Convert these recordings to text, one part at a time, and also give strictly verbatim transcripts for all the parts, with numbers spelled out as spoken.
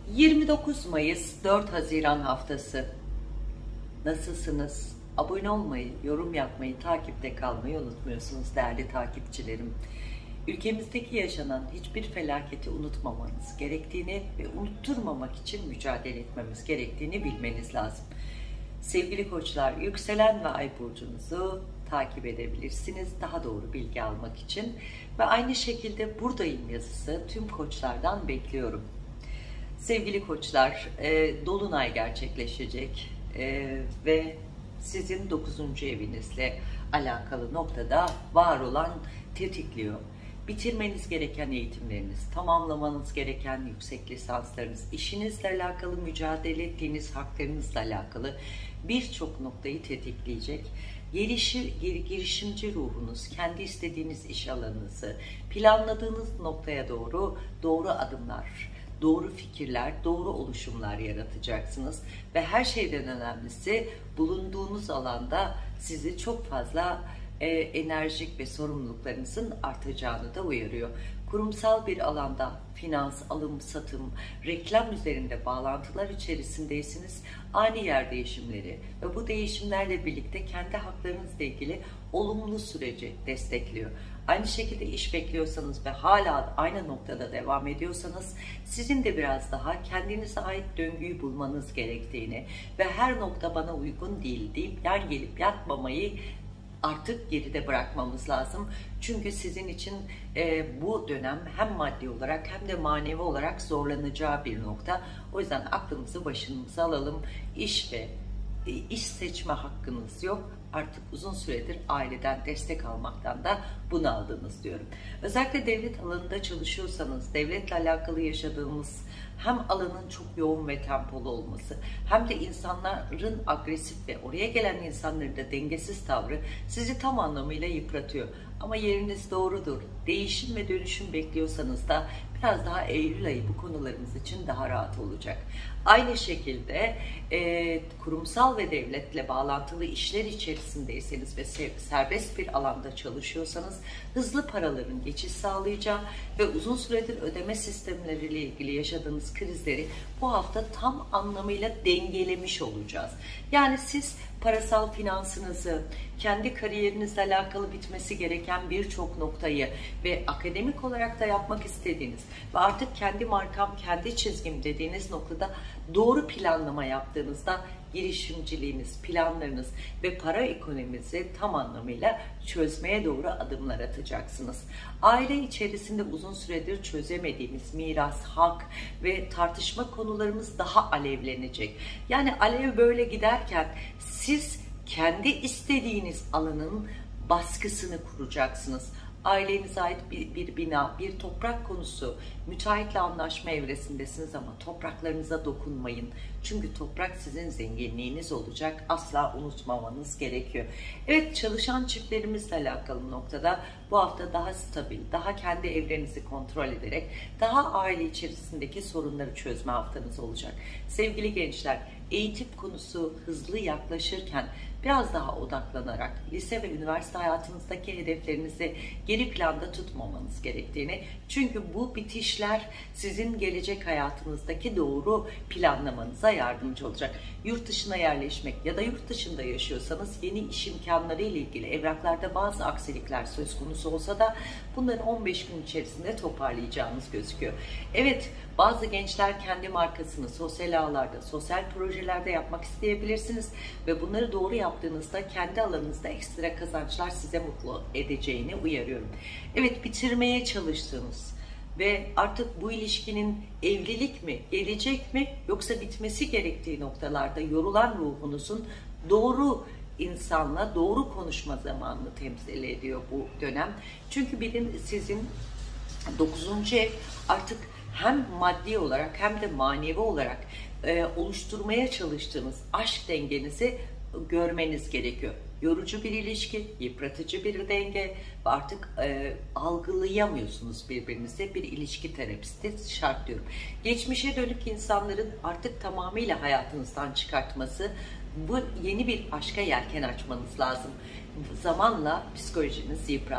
yirmi dokuz Mayıs dört Haziran haftası. Nasılsınız? Abone olmayı, yorum yapmayı, takipte kalmayı unutmuyorsunuz değerli takipçilerim. Ülkemizdeki yaşanan hiçbir felaketi unutmamanız gerektiğini ve unutturmamak için mücadele etmemiz gerektiğini bilmeniz lazım. Sevgili koçlar, yükselen ve ay burcunuzu takip edebilirsiniz daha doğru bilgi almak için. Ve aynı şekilde buradayım yazısı tüm koçlardan bekliyorum. Sevgili koçlar, e, dolunay gerçekleşecek e, ve sizin dokuzuncu evinizle alakalı noktada var olan tetikliyor. Bitirmeniz gereken eğitimleriniz, tamamlamanız gereken yüksek lisanslarınız, işinizle alakalı, mücadele ettiğiniz haklarınızla alakalı birçok noktayı tetikleyecek. Gelişir, girişimci ruhunuz, kendi istediğiniz iş alanınızı, planladığınız noktaya doğru doğru adımlar, doğru fikirler, doğru oluşumlar yaratacaksınız. Ve her şeyden önemlisi bulunduğunuz alanda sizi çok fazla e, enerjik ve sorumluluklarınızın artacağını da uyarıyor. Kurumsal bir alanda finans, alım, satım, reklam üzerinde bağlantılar içerisindeysiniz. Ani yer değişimleri ve bu değişimlerle birlikte kendi haklarınızla ilgili olumlu süreci destekliyor. Aynı şekilde iş bekliyorsanız ve hala aynı noktada devam ediyorsanız sizin de biraz daha kendinize ait döngüyü bulmanız gerektiğini ve her nokta bana uygun değil deyip yan gelip yatmamayı artık geride bırakmamız lazım. Çünkü sizin için e, bu dönem hem maddi olarak hem de manevi olarak zorlanacağı bir nokta. O yüzden aklımızı başımıza alalım. İş ve e, iş seçme hakkınız yok. Artık uzun süredir aileden destek almaktan da bunaldınız diyorum. Özellikle devlet alanında çalışıyorsanız, devletle alakalı yaşadığımız hem alanın çok yoğun ve tempolu olması hem de insanların agresif ve oraya gelen insanların da dengesiz tavrı sizi tam anlamıyla yıpratıyor. Ama yeriniz doğrudur. Değişim ve dönüşüm bekliyorsanız da biraz daha Eylül ayı bu konularımız için daha rahat olacak. Aynı şekilde e, kurumsal ve devletle bağlantılı işler içerisindeyseniz ve serbest bir alanda çalışıyorsanız hızlı paraların geçiş sağlayacağı ve uzun süredir ödeme sistemleriyle ilgili yaşadığınız krizleri bu hafta tam anlamıyla dengelemiş olacağız. Yani siz parasal finansınızı, kendi kariyerinizle alakalı bitmesi gereken birçok noktayı ve akademik olarak da yapmak istediğiniz ve artık kendi markam, kendi çizgim dediğiniz noktada doğru planlama yaptığınızda girişimciliğiniz, planlarınız ve para ekonominizi tam anlamıyla çözmeye doğru adımlar atacaksınız. Aile içerisinde uzun süredir çözemediğimiz miras, hak ve tartışma konularımız daha alevlenecek. Yani alev böyle giderken siz kendi istediğiniz alanın baskısını kuracaksınız. Ailenize ait bir, bir bina, bir toprak konusu, müteahhitle anlaşma evresindesiniz ama topraklarınıza dokunmayın. Çünkü toprak sizin zenginliğiniz olacak. Asla unutmamanız gerekiyor. Evet, çalışan çiftlerimizle alakalı noktada bu hafta daha stabil, daha kendi evrenizi kontrol ederek daha aile içerisindeki sorunları çözme haftanız olacak. Sevgili gençler, eğitim konusu hızlı yaklaşırken biraz daha odaklanarak lise ve üniversite hayatınızdaki hedeflerinizi geri planda tutmamanız gerektiğini, çünkü bu bitişler sizin gelecek hayatınızdaki doğru planlamanıza yardımcı olacak. Yurt dışına yerleşmek ya da yurt dışında yaşıyorsanız yeni iş imkanları ile ilgili evraklarda bazı aksilikler söz konusu olsa da bunları on beş gün içerisinde toparlayacağınız gözüküyor. Evet, bazı gençler kendi markasını sosyal ağlarda, sosyal projelerde yapmak isteyebilirsiniz ve bunları doğru yaptığınızda kendi alanınızda ekstra kazançlar size mutlu edeceğini uyarıyorum. Evet, bitirmeye çalıştığınız ve artık bu ilişkinin evlilik mi, gelecek mi yoksa bitmesi gerektiği noktalarda yorulan ruhunuzun doğru insanla doğru konuşma zamanını temsil ediyor bu dönem. Çünkü bilin sizin dokuzuncu ev artık hem maddi olarak hem de manevi olarak e, oluşturmaya çalıştığınız aşk dengenizi görmeniz gerekiyor. Yorucu bir ilişki, yıpratıcı bir denge ve artık e, algılayamıyorsunuz birbirinize. Bir ilişki terapisti şart diyorum. Geçmişe dönük insanların artık tamamıyla hayatınızdan çıkartması, bu yeni bir aşka yelken açmanız lazım. Zamanla psikolojiniz yıprattı.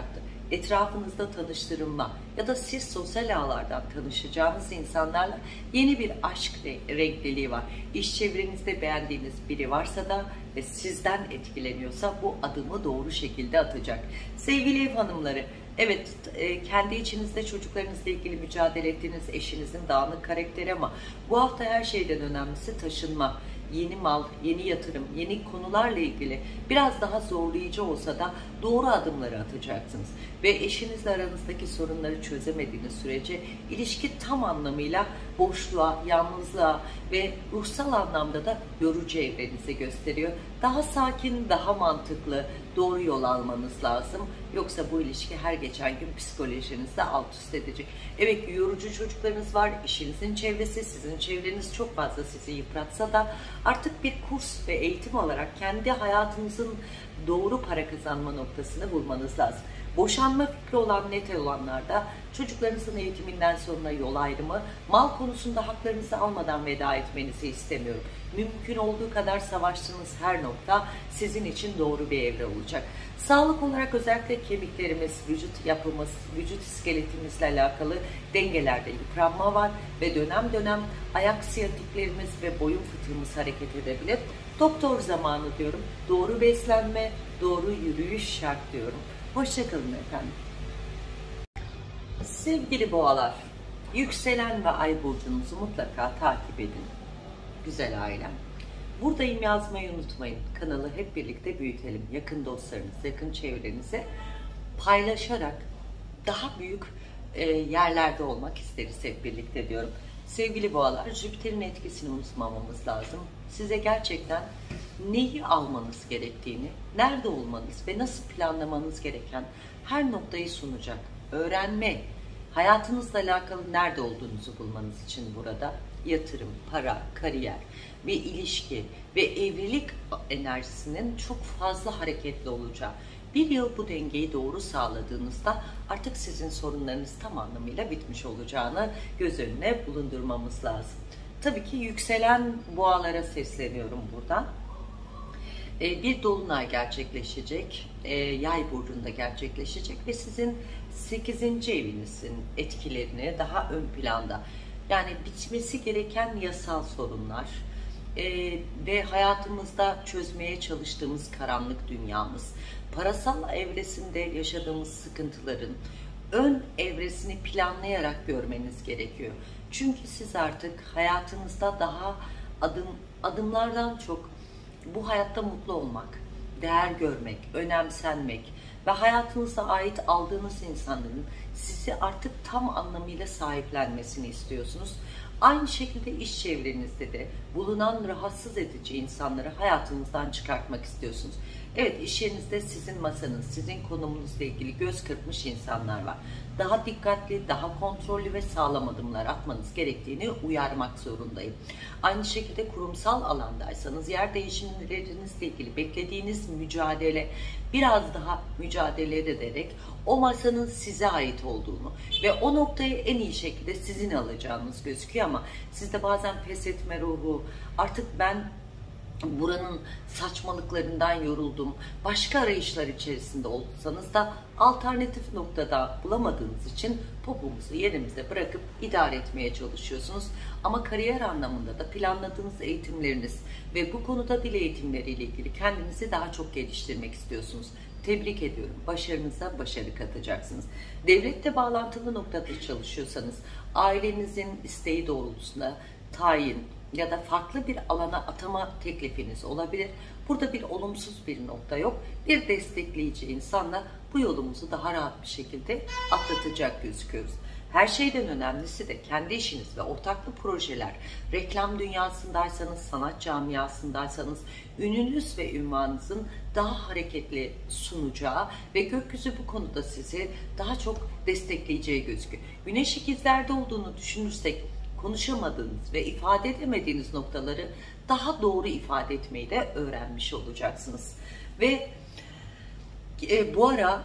etrafınızda tanıştırılma ya da siz sosyal ağlardan tanışacağınız insanlarla yeni bir aşk renkliliği var. İş çevrenizde beğendiğiniz biri varsa da ve sizden etkileniyorsa bu adımı doğru şekilde atacak. Sevgili ev hanımları, evet, kendi içinizde çocuklarınızla ilgili mücadele ettiğiniz eşinizin dağınık karakteri ama bu hafta her şeyden önemlisi taşınma, yeni mal, yeni yatırım, yeni konularla ilgili biraz daha zorlayıcı olsa da doğru adımları atacaksınız. Ve eşinizle aranızdaki sorunları çözemediğiniz sürece ilişki tam anlamıyla boşluğa, yalnızlığa ve ruhsal anlamda da yorucu evrenizi gösteriyor. Daha sakin, daha mantıklı, doğru yol almanız lazım. Yoksa bu ilişki her geçen gün psikolojinizde alt üst edecek. Evet, yorucu çocuklarınız var, işinizin çevresi, sizin çevreniz çok fazla sizi yıpratsa da artık bir kurs ve eğitim olarak kendi hayatınızın doğru para kazanma noktasını bulmanız lazım. Boşanma fikri olan, net olanlarda çocuklarınızın eğitiminden sonra yol ayrımı, mal konusunda haklarınızı almadan veda etmenizi istemiyorum. Mümkün olduğu kadar savaştığınız her nokta sizin için doğru bir evre olacak. Sağlık olarak özellikle kemiklerimiz, vücut yapımız, vücut iskeletimizle alakalı dengelerde yıpranma var ve dönem dönem ayak siyatiklerimiz ve boyun fıtığımız hareket edebilir. Doktor zamanı diyorum. Doğru beslenme, doğru yürüyüş şart diyorum. Hoşçakalın efendim. Sevgili boğalar, yükselen ve ay burcunuzu mutlaka takip edin. Güzel ailem. Buradayım yazmayı unutmayın. Kanalı hep birlikte büyütelim. Yakın dostlarınız, yakın çevrenize paylaşarak daha büyük e, yerlerde olmak isteriz hep birlikte diyorum. Sevgili boğalar, Jüpiter'in etkisini unutmamamız lazım. Size gerçekten neyi almanız gerektiğini, nerede olmanız ve nasıl planlamanız gereken her noktayı sunacak. Öğrenme, hayatınızla alakalı nerede olduğunuzu bulmanız için burada yatırım, para, kariyer ve ilişki ve evlilik enerjisinin çok fazla hareketli olacağı. Bir yıl bu dengeyi doğru sağladığınızda artık sizin sorunlarınız tam anlamıyla bitmiş olacağını göz önüne bulundurmamız lazım. Tabii ki yükselen boğalara sesleniyorum buradan. Bir dolunay gerçekleşecek, yay burcunda gerçekleşecek ve sizin sekizinci evinizin etkilerini daha ön planda, yani bitmesi gereken yasal sorunlar ve hayatımızda çözmeye çalıştığımız karanlık dünyamız, parasal evresinde yaşadığımız sıkıntıların ön evresini planlayarak görmeniz gerekiyor. Çünkü siz artık hayatınızda daha adım adımlardan çok bu hayatta mutlu olmak, değer görmek, önemsenmek ve hayatınıza ait aldığınız insanların sizi artık tam anlamıyla sahiplenmesini istiyorsunuz. Aynı şekilde iş çevrenizde de bulunan rahatsız edici insanları hayatınızdan çıkartmak istiyorsunuz. Evet, iş yerinizde sizin masanız, sizin konumunuzla ilgili göz kırpmış insanlar var. Daha dikkatli, daha kontrollü ve sağlam adımlar atmanız gerektiğini uyarmak zorundayım. Aynı şekilde kurumsal alandaysanız yer değişimlerinizle ilgili beklediğiniz mücadele, biraz daha mücadele ederek o masanın size ait olduğunu ve o noktayı en iyi şekilde sizin alacağınız gözüküyor ama sizde bazen pes etme ruhu, artık ben buranın saçmalıklarından yoruldum, başka arayışlar içerisinde olsanız da alternatif noktada bulamadığınız için topuğumuzu yerimize bırakıp idare etmeye çalışıyorsunuz. Ama kariyer anlamında da planladığınız eğitimleriniz ve bu konuda dil eğitimleriyle ilgili kendinizi daha çok geliştirmek istiyorsunuz. Tebrik ediyorum. Başarınıza başarı katacaksınız. Devletle bağlantılı noktada çalışıyorsanız ailenizin isteği doğrultusunda tayin ya da farklı bir alana atama teklifiniz olabilir. Burada bir olumsuz bir nokta yok. Bir destekleyici insanla bu yolumuzu daha rahat bir şekilde atlatacak gözüküyoruz. Her şeyden önemlisi de kendi işiniz ve ortaklı projeler, reklam dünyasındaysanız, sanat camiasındaysanız, ününüz ve ünvanınızın daha hareketli sunacağı ve gökyüzü bu konuda sizi daha çok destekleyeceği gözüküyor. Güneş ikizlerde olduğunu düşünürsek, konuşamadığınız ve ifade edemediğiniz noktaları daha doğru ifade etmeyi de öğrenmiş olacaksınız. Ve e, bu ara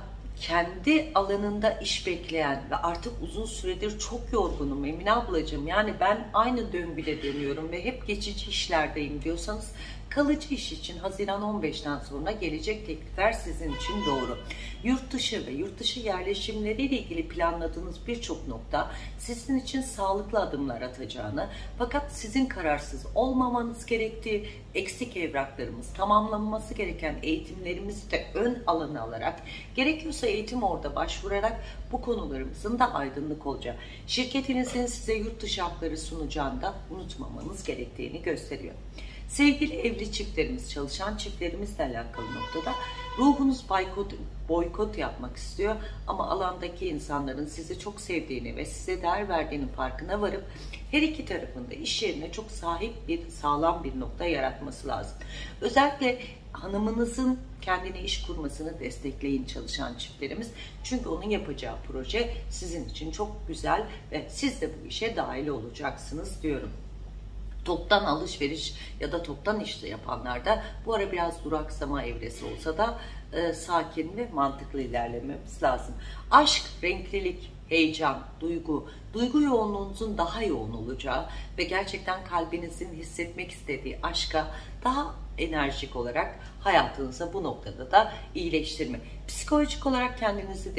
kendi alanında iş bekleyen ve artık uzun süredir çok yorgunum Emine ablacığım, yani ben aynı döngüde dönüyorum ve hep geçici işlerdeyim diyorsanız, kalıcı iş için Haziran on beşten sonra gelecek teklifler sizin için doğru. Yurt dışı ve yurt dışı yerleşimleriyle ilgili planladığınız birçok nokta sizin için sağlıklı adımlar atacağını, fakat sizin kararsız olmamanız gerektiği, eksik evraklarımız, tamamlanması gereken eğitimlerimizi de ön alana alarak, gerekiyorsa eğitim orada başvurarak bu konularımızın da aydınlık olacağı, şirketinizin size yurt dışı hakları sunacağını da unutmamanız gerektiğini gösteriyor. Sevgili evli çiftlerimiz, çalışan çiftlerimizle alakalı noktada ruhunuz boykot, boykot yapmak istiyor ama alandaki insanların sizi çok sevdiğini ve size değer verdiğinin farkına varıp her iki tarafında iş yerine çok sahip bir, sağlam bir nokta yaratması lazım. Özellikle hanımınızın kendine iş kurmasını destekleyin çalışan çiftlerimiz. Çünkü onun yapacağı proje sizin için çok güzel ve siz de bu işe dahil olacaksınız diyorum. Toptan alışveriş ya da toptan işte yapanlar da bu ara biraz duraksama evresi olsa da e, sakin ve mantıklı ilerlememiz lazım. Aşk, renklilik, heyecan, duygu, duygu yoğunluğunuzun daha yoğun olacağı ve gerçekten kalbinizin hissetmek istediği aşka daha enerjik olarak hayatınıza bu noktada da iyileştirme. Psikolojik olarak kendinizi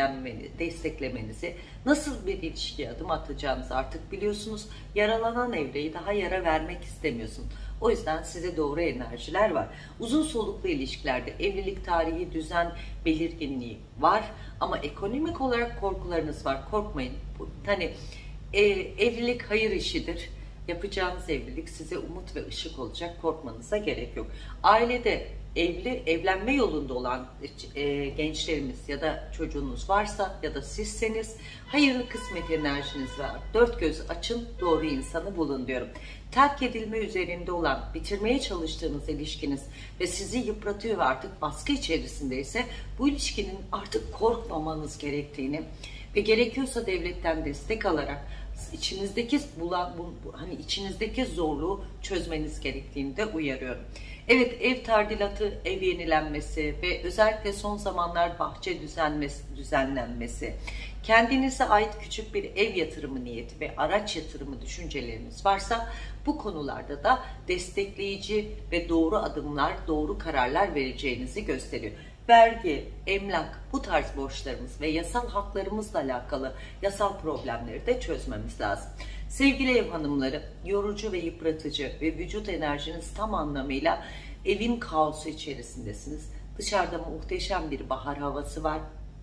desteklemenizi, nasıl bir ilişkiye adım atacağınızı artık biliyorsunuz. Yaralanan evreyi daha yara vermek istemiyorsun. O yüzden size doğru enerjiler var. Uzun soluklu ilişkilerde evlilik tarihi, düzen, belirginliği var. Ama ekonomik olarak korkularınız var. Korkmayın. Hani e, evlilik hayır işidir. Yapacağınız evlilik size umut ve ışık olacak. Korkmanıza gerek yok. Ailede evli, evlenme yolunda olan e, gençlerimiz ya da çocuğunuz varsa ya da sizseniz hayırlı kısmet enerjiniz var. Dört göz açın, doğru insanı bulun diyorum. Terk edilme üzerinde olan, bitirmeye çalıştığınız ilişkiniz ve sizi yıpratıyor ve artık baskı içerisindeyse bu ilişkinin artık korkmamanız gerektiğini ve gerekiyorsa devletten destek alarak içinizdeki bulan, bu, hani içinizdeki zorluğu çözmeniz gerektiğini de uyarıyorum. Evet, ev tadilatı, ev yenilenmesi ve özellikle son zamanlar bahçe düzenmesi, düzenlenmesi, kendinize ait küçük bir ev yatırımı niyeti ve araç yatırımı düşünceleriniz varsa bu konularda da destekleyici ve doğru adımlar, doğru kararlar vereceğinizi gösteriyor. Vergi, emlak, bu tarz borçlarımız ve yasal haklarımızla alakalı yasal problemleri de çözmemiz lazım. Sevgili ev hanımları, yorucu ve yıpratıcı ve vücut enerjiniz tam anlamıyla evin kaosu içerisindesiniz. Dışarıda muhteşem bir bahar havası var.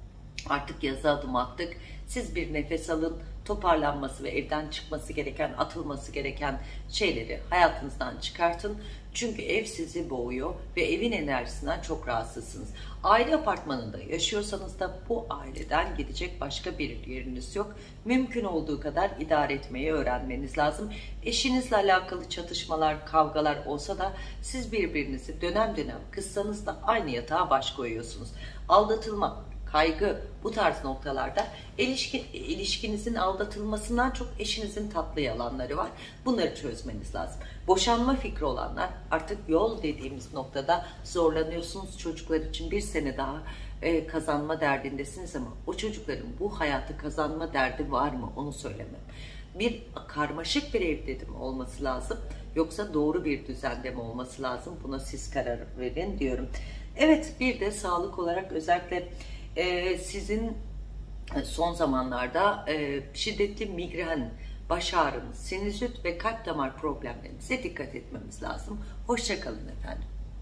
Artık yaza adım attık. Siz bir nefes alın, toparlanması ve evden çıkması gereken, atılması gereken şeyleri hayatınızdan çıkartın. Çünkü ev sizi boğuyor ve evin enerjisinden çok rahatsızsınız. Aile apartmanında yaşıyorsanız da bu aileden gidecek başka bir yeriniz yok. Mümkün olduğu kadar idare etmeyi öğrenmeniz lazım. Eşinizle alakalı çatışmalar, kavgalar olsa da siz birbirinizi dönem dönem kıssanız da aynı yatağa baş koyuyorsunuz. Aldatılma, kaygı, bu tarz noktalarda ilişki, ilişkinizin aldatılmasından çok eşinizin tatlı yalanları var. Bunları çözmeniz lazım. Boşanma fikri olanlar artık yol dediğimiz noktada zorlanıyorsunuz. Çocuklar için bir sene daha e, kazanma derdindesiniz ama o çocukların bu hayatı kazanma derdi var mı onu söylemem. Bir karmaşık bir evde mi olması lazım yoksa doğru bir düzende mi olması lazım, buna siz karar verin diyorum. Evet, bir de sağlık olarak özellikle Ee, sizin son zamanlarda e, şiddetli migren, baş ağrınız, sinüzit ve kalp damar problemlerinize dikkat etmemiz lazım. Hoşça kalın efendim.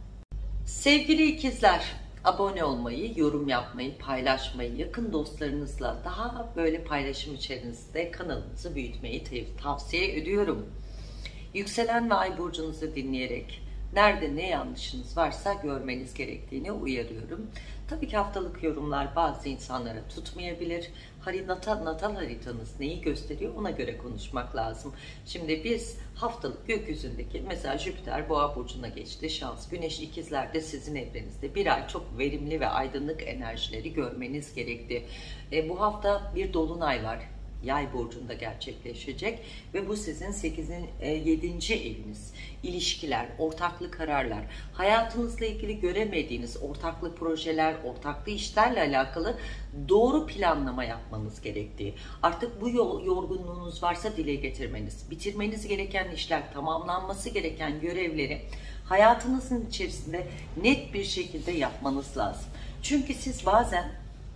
Sevgili ikizler, abone olmayı, yorum yapmayı, paylaşmayı, yakın dostlarınızla daha böyle paylaşım içerisinde kanalımızı büyütmeyi tavsiye ediyorum. Yükselen ve ay burcunuzu dinleyerek nerede ne yanlışınız varsa görmeniz gerektiğini uyarıyorum. Tabii ki haftalık yorumlar bazı insanlara tutmayabilir. Natal, natal haritanız neyi gösteriyor ona göre konuşmak lazım. Şimdi biz haftalık gökyüzündeki mesela Jüpiter Boğa burcuna geçti. Şans, Güneş ikizlerde sizin evrenizde. Bir ay çok verimli ve aydınlık enerjileri görmeniz gerekti. E, bu hafta bir dolunay var. Yay burcunda gerçekleşecek ve bu sizin sekizinci yedinci eviniz. İlişkiler, ortaklı kararlar, hayatınızla ilgili göremediğiniz ortaklı projeler, ortaklı işlerle alakalı doğru planlama yapmanız gerektiği, artık bu yorgunluğunuz varsa dile getirmeniz, bitirmeniz gereken işler, tamamlanması gereken görevleri hayatınızın içerisinde net bir şekilde yapmanız lazım. Çünkü siz bazen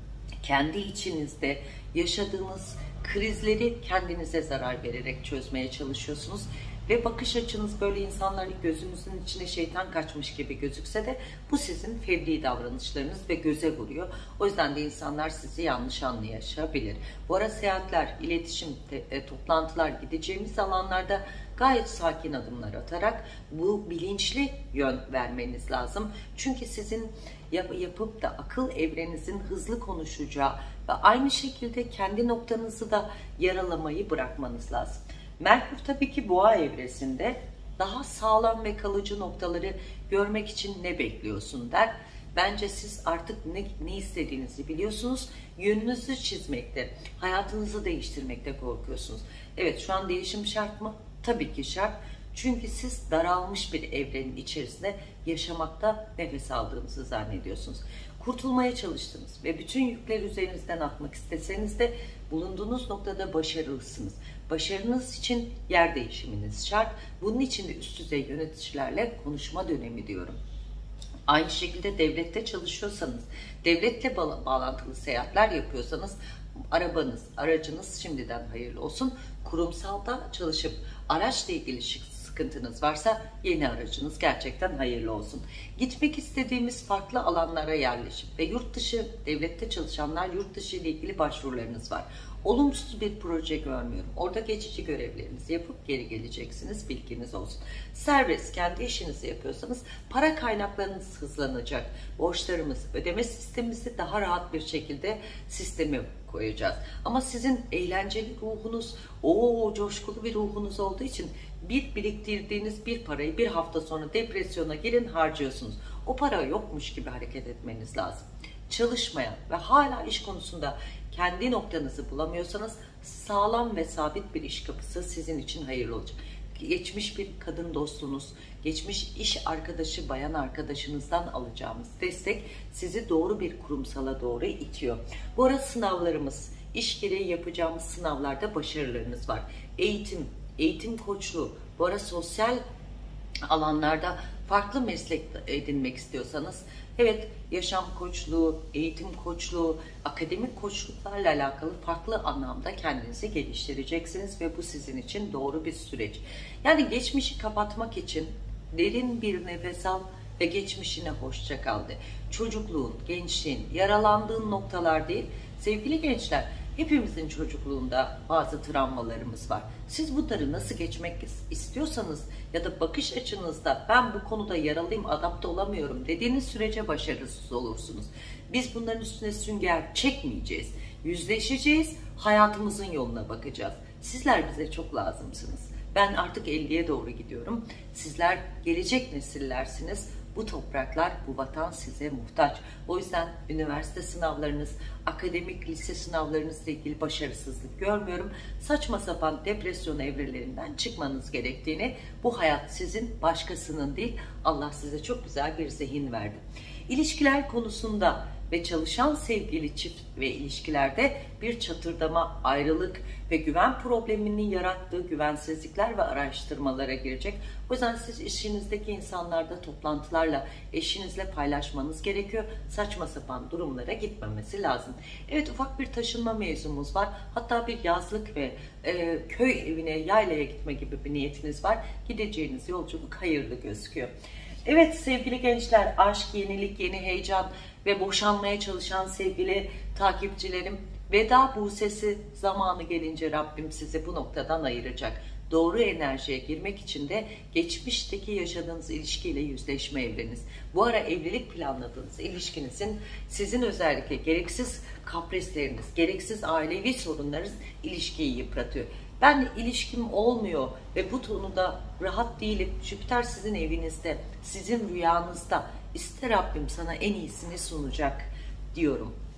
kendi içinizde yaşadığınız krizleri kendinize zarar vererek çözmeye çalışıyorsunuz. Ve bakış açınız böyle insanların gözünüzün içine şeytan kaçmış gibi gözükse de bu sizin fevri davranışlarınız ve göze vuruyor. O yüzden de insanlar sizi yanlış anlayabilir. Bu ara seyahatler, iletişim, te, toplantılar, gideceğimiz alanlarda gayet sakin adımlar atarak bu bilinçli yön vermeniz lazım. Çünkü sizin yap, yapıp da akıl evrenizin hızlı konuşacağı ve aynı şekilde kendi noktanızı da yaralamayı bırakmanız lazım. Merkür tabii ki boğa evresinde daha sağlam ve kalıcı noktaları görmek için ne bekliyorsun der. Bence siz artık ne, ne istediğinizi biliyorsunuz. Yönünüzü çizmekte, hayatınızı değiştirmekte korkuyorsunuz. Evet, şu an değişim şart mı? Tabii ki şart. Çünkü siz daralmış bir evrenin içerisinde yaşamakta nefes aldığınızı zannediyorsunuz. Kurtulmaya çalıştınız ve bütün yükleri üzerinizden atmak isteseniz de bulunduğunuz noktada başarılısınız. Başarınız için yer değişiminiz şart. Bunun için de üst düzey yöneticilerle konuşma dönemi diyorum. Aynı şekilde devlette çalışıyorsanız, devletle bağlantılı seyahatler yapıyorsanız arabanız, aracınız şimdiden hayırlı olsun. Kurumsalda çalışıp araçla ilgili sıkıntınız varsa yeni aracınız gerçekten hayırlı olsun. Gitmek istediğimiz farklı alanlara yerleşip ve yurt dışı, devlette çalışanlar yurt dışı ile ilgili başvurularınız var. Olumsuz bir proje görmüyorum. Orada geçici görevlerinizi yapıp geri geleceksiniz. Bilginiz olsun. Serbest, kendi işinizi yapıyorsanız para kaynaklarınız hızlanacak. Borçlarımız, ödeme sistemimizi daha rahat bir şekilde sisteme koyacağız. Ama sizin eğlenceli ruhunuz, o coşkulu bir ruhunuz olduğu için bir biriktirdiğiniz bir parayı bir hafta sonra depresyona girin harcıyorsunuz. O para yokmuş gibi hareket etmeniz lazım. Çalışmayan ve hala iş konusunda kendi noktanızı bulamıyorsanız sağlam ve sabit bir iş kapısı sizin için hayırlı olacak. Geçmiş bir kadın dostunuz, geçmiş iş arkadaşı, bayan arkadaşınızdan alacağımız destek sizi doğru bir kurumsala doğru itiyor. Bu arada sınavlarımız, iş gereği yapacağımız sınavlarda başarılarınız var. Eğitim, eğitim koçluğu, bu arada sosyal alanlarda farklı meslek edinmek istiyorsanız, evet, yaşam koçluğu, eğitim koçluğu, akademik koçluklarla alakalı farklı anlamda kendinizi geliştireceksiniz ve bu sizin için doğru bir süreç. Yani geçmişi kapatmak için derin bir nefes al ve geçmişine hoşça kal de. Çocukluğun, gençliğin, yaralandığın noktalar değil. Sevgili gençler, hepimizin çocukluğunda bazı travmalarımız var. Siz bunları nasıl geçmek istiyorsanız ya da bakış açınızda ben bu konuda yaralıyım, adapte olamıyorum dediğiniz sürece başarısız olursunuz. Biz bunların üstüne sünger çekmeyeceğiz. Yüzleşeceğiz, hayatımızın yoluna bakacağız. Sizler bize çok lazımsınız. Ben artık elliye doğru gidiyorum. Sizler gelecek nesillersiniz. Bu topraklar, bu vatan size muhtaç. O yüzden üniversite sınavlarınız, akademik lise sınavlarınızla ilgili başarısızlık görmüyorum. Saçma sapan depresyon evrelerinden çıkmanız gerektiğini, bu hayat sizin, başkasının değil, Allah size çok güzel bir zihin verdi. İlişkiler konusunda ve çalışan sevgili çift ve ilişkilerde bir çatırdama, ayrılık ve güven probleminin yarattığı güvensizlikler ve araştırmalara girecek. O yüzden siz işinizdeki insanlarda toplantılarla eşinizle paylaşmanız gerekiyor. Saçma sapan durumlara gitmemesi lazım. Evet, ufak bir taşınma mevzumuz var. Hatta bir yazlık ve e, köy evine, yaylaya gitme gibi bir niyetiniz var. Gideceğiniz yolculuk hayırlı gözüküyor. Evet sevgili gençler, aşk, yenilik, yeni heyecan ve boşanmaya çalışan sevgili takipçilerim, veda buğsesi zamanı gelince Rabbim sizi bu noktadan ayıracak. Doğru enerjiye girmek için de geçmişteki yaşadığınız ilişkiyle yüzleşme evreniz. Bu ara evlilik planladığınız ilişkinizin sizin özellikle gereksiz kaprisleriniz, gereksiz ailevi sorunlarınız ilişkiyi yıpratıyor. Ben ilişkim olmuyor ve bu konuda rahat değilim. Jüpiter sizin evinizde, sizin rüyanızda. İşte Rabbim sana en iyisini sunacak diyorum.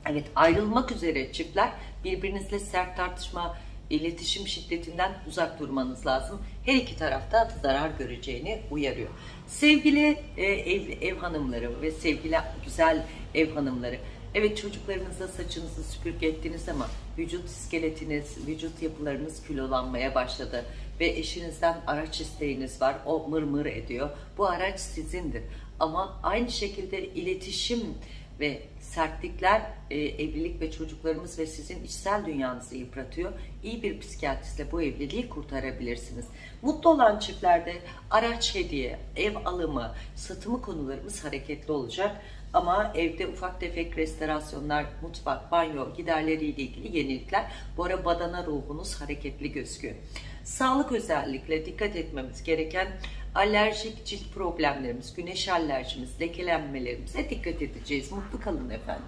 Evet, ayrılmak üzere çiftler birbirinizle sert tartışma, iletişim şiddetinden uzak durmanız lazım. Her iki tarafta zarar göreceğini uyarıyor. Sevgili e, ev, ev hanımları ve sevgili güzel ev hanımları, evet çocuklarınızla saçınızı süpürge ettiniz ama vücut iskeletiniz, vücut yapılarınız kilolanmaya başladı ve eşinizden araç isteğiniz var, o mır mır ediyor. Bu araç sizindir ama aynı şekilde iletişim ve sertlikler e, evlilik ve çocuklarımız ve sizin içsel dünyanızı yıpratıyor. İyi bir psikiyatristle bu evliliği kurtarabilirsiniz. Mutlu olan çiftlerde araç hediye, ev alımı, satımı konularımız hareketli olacak. Ama evde ufak tefek restorasyonlar, mutfak, banyo giderleriyle ilgili yenilikler. Bu ara badana ruhunuz hareketli gözüküyor. Sağlık özellikle dikkat etmemiz gereken alerjik cilt problemlerimiz, güneş alerjimiz, lekelenmelerimize dikkat edeceğiz. Mutlu kalın efendim.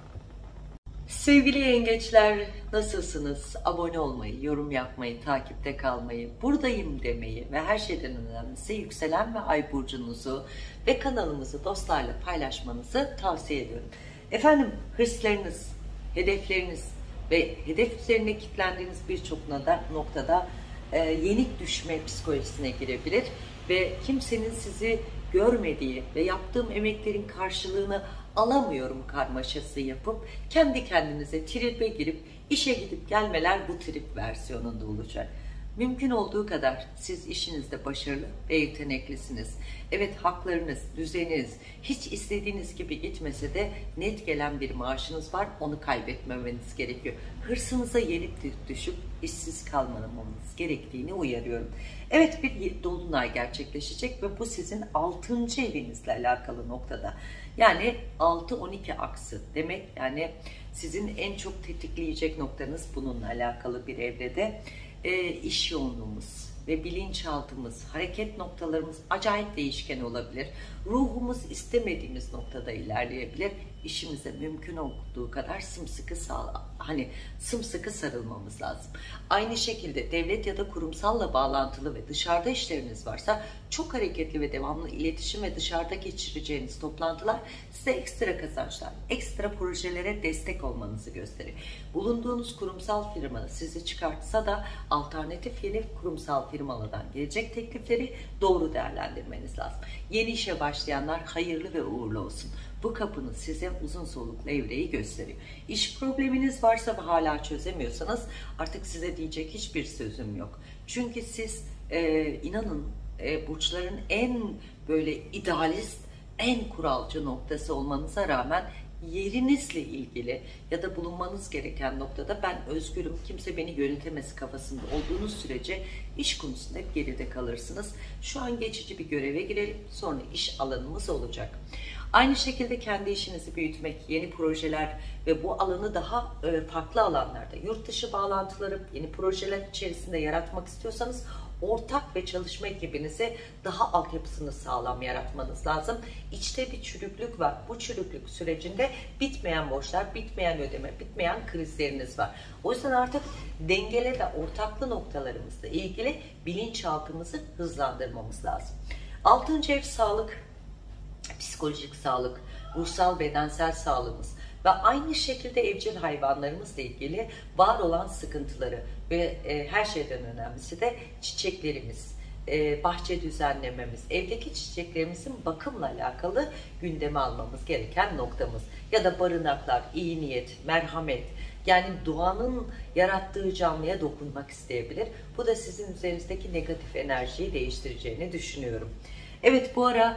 Sevgili yengeçler, nasılsınız? Abone olmayı, yorum yapmayı, takipte kalmayı, buradayım demeyi ve her şeyden önemlisi yükselen ve ay burcunuzu ve kanalımızı dostlarla paylaşmanızı tavsiye ediyorum. Efendim, hırslarınız, hedefleriniz ve hedef üzerine kilitlendiğiniz birçok noktada e, yenik düşme psikolojisine girebilir ve kimsenin sizi görmediği ve yaptığım emeklerin karşılığını alamıyorum karmaşası yapıp kendi kendinize tribe girip işe gidip gelmeler bu trip versiyonunda olacak. Mümkün olduğu kadar siz işinizde başarılı ve yeteneklisiniz. Evet, haklarınız, düzeniniz hiç istediğiniz gibi gitmese de net gelen bir maaşınız var, onu kaybetmemeniz gerekiyor. Hırsınıza yenik düşüp işsiz kalmamanız gerektiğini uyarıyorum. Evet, bir dolunay gerçekleşecek ve bu sizin altıncı evinizle alakalı noktada. Yani altı on iki aksı demek, yani sizin en çok tetikleyecek noktanız bununla alakalı bir evrede. E, iş yoğunluğumuz ve bilinçaltımız, hareket noktalarımız acayip değişken olabilir. Ruhumuz istemediğimiz noktada ilerleyebilir. İşimize mümkün olduğu kadar sımsıkı hani sımsıkı sarılmamız lazım. Aynı şekilde devlet ya da kurumsalla bağlantılı ve dışarıda işleriniz varsa çok hareketli ve devamlı iletişim ve dışarıda geçireceğiniz toplantılar size ekstra kazançlar, ekstra projelere destek olmanızı gösterir. Bulunduğunuz kurumsal firma sizi çıkartsa da alternatif yeni kurumsal firmalardan gelecek teklifleri doğru değerlendirmeniz lazım. Yeni işe başlayanlar hayırlı ve uğurlu olsun. Bu kapının size uzun soluklu evreyi gösteriyor. İş probleminiz varsa ve hala çözemiyorsanız artık size diyecek hiçbir sözüm yok. Çünkü siz e, inanın e, burçların en böyle idealist, en kuralcı noktası olmanıza rağmen yerinizle ilgili ya da bulunmanız gereken noktada ben özgürüm, kimse beni yönetemez kafasında olduğunuz sürece iş konusunda hep geride kalırsınız. Şu an geçici bir göreve girelim, sonra iş alanımız olacak. Aynı şekilde kendi işinizi büyütmek, yeni projeler ve bu alanı daha farklı alanlarda, yurt dışı bağlantıları, yeni projeler içerisinde yaratmak istiyorsanız ortak ve çalışma ekibinize daha altyapısını sağlam yaratmanız lazım. İçte bir çürüklük var. Bu çürüklük sürecinde bitmeyen borçlar, bitmeyen ödeme, bitmeyen krizleriniz var. O yüzden artık dengele ve ortaklı noktalarımızla ilgili bilinçaltımızı hızlandırmamız lazım. Altıncı ev sağlık, psikolojik sağlık, ruhsal bedensel sağlığımız ve aynı şekilde evcil hayvanlarımızla ilgili var olan sıkıntıları ve e, her şeyden önemlisi de çiçeklerimiz, e, bahçe düzenlememiz, evdeki çiçeklerimizin bakımla alakalı gündeme almamız gereken noktamız ya da barınaklar, iyi niyet, merhamet, yani doğanın yarattığı canlıya dokunmak isteyebilir. Bu da sizin üzerinizdeki negatif enerjiyi değiştireceğini düşünüyorum. Evet, bu ara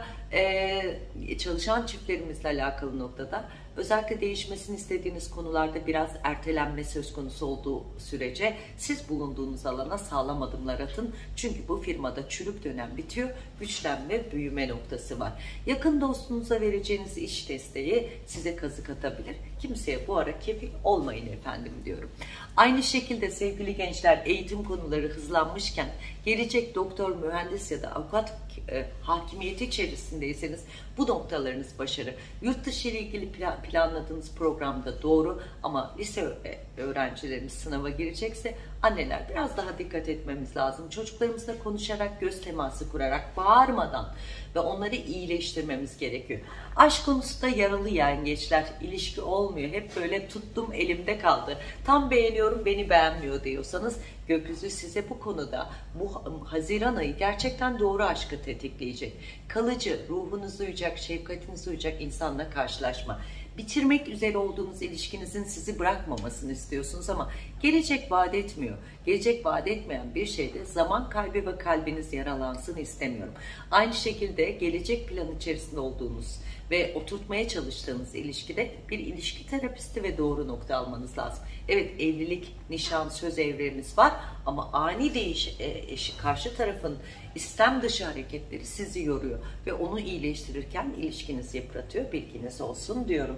e, çalışan çiftlerimizle alakalı noktada özellikle değişmesini istediğiniz konularda biraz ertelenme söz konusu olduğu sürece siz bulunduğunuz alana sağlam adımlar atın. Çünkü bu firmada çürük dönem bitiyor, güçlenme, büyüme noktası var. Yakın dostunuza vereceğiniz iş desteği size kazık atabilir. Kimseye bu ara kefil olmayın efendim diyorum. Aynı şekilde sevgili gençler, eğitim konuları hızlanmışken gelecek doktor, mühendis ya da avukat e, hakimiyeti içerisindeyseniz bu noktalarınız başarı. Yurt dışı ile ilgili planladığınız programda doğru ama lise öğrencilerimiz sınava girecekse Anneler biraz daha dikkat etmemiz lazım. Çocuklarımızla konuşarak, göz teması kurarak, bağırmadan ve onları iyileştirmemiz gerekiyor. Aşk konusunda yaralı yengeçler, ilişki olmuyor. Hep böyle tuttum elimde kaldı. Tam beğeniyorum, beni beğenmiyor diyorsanız gökyüzü size bu konuda bu Haziran ayı gerçekten doğru aşkı tetikleyecek. Kalıcı, ruhunuzu uyacak, şefkatinizi uyacak insanla karşılaşma. Bitirmek üzere olduğunuz ilişkinizin sizi bırakmamasını istiyorsunuz ama gelecek vaat etmiyor. Gelecek vaat etmeyen bir şeyde zaman kaybı ve kalbiniz yaralansın istemiyorum. Aynı şekilde gelecek plan içerisinde olduğunuz ve oturtmaya çalıştığınız ilişkide bir ilişki terapisti ve doğru nokta almanız lazım. Evet, evlilik, nişan, söz evleriniz var ama ani değiş, e, karşı tarafın istem dışı hareketleri sizi yoruyor ve onu iyileştirirken ilişkinizi yıpratıyor. Bilginiz olsun diyorum.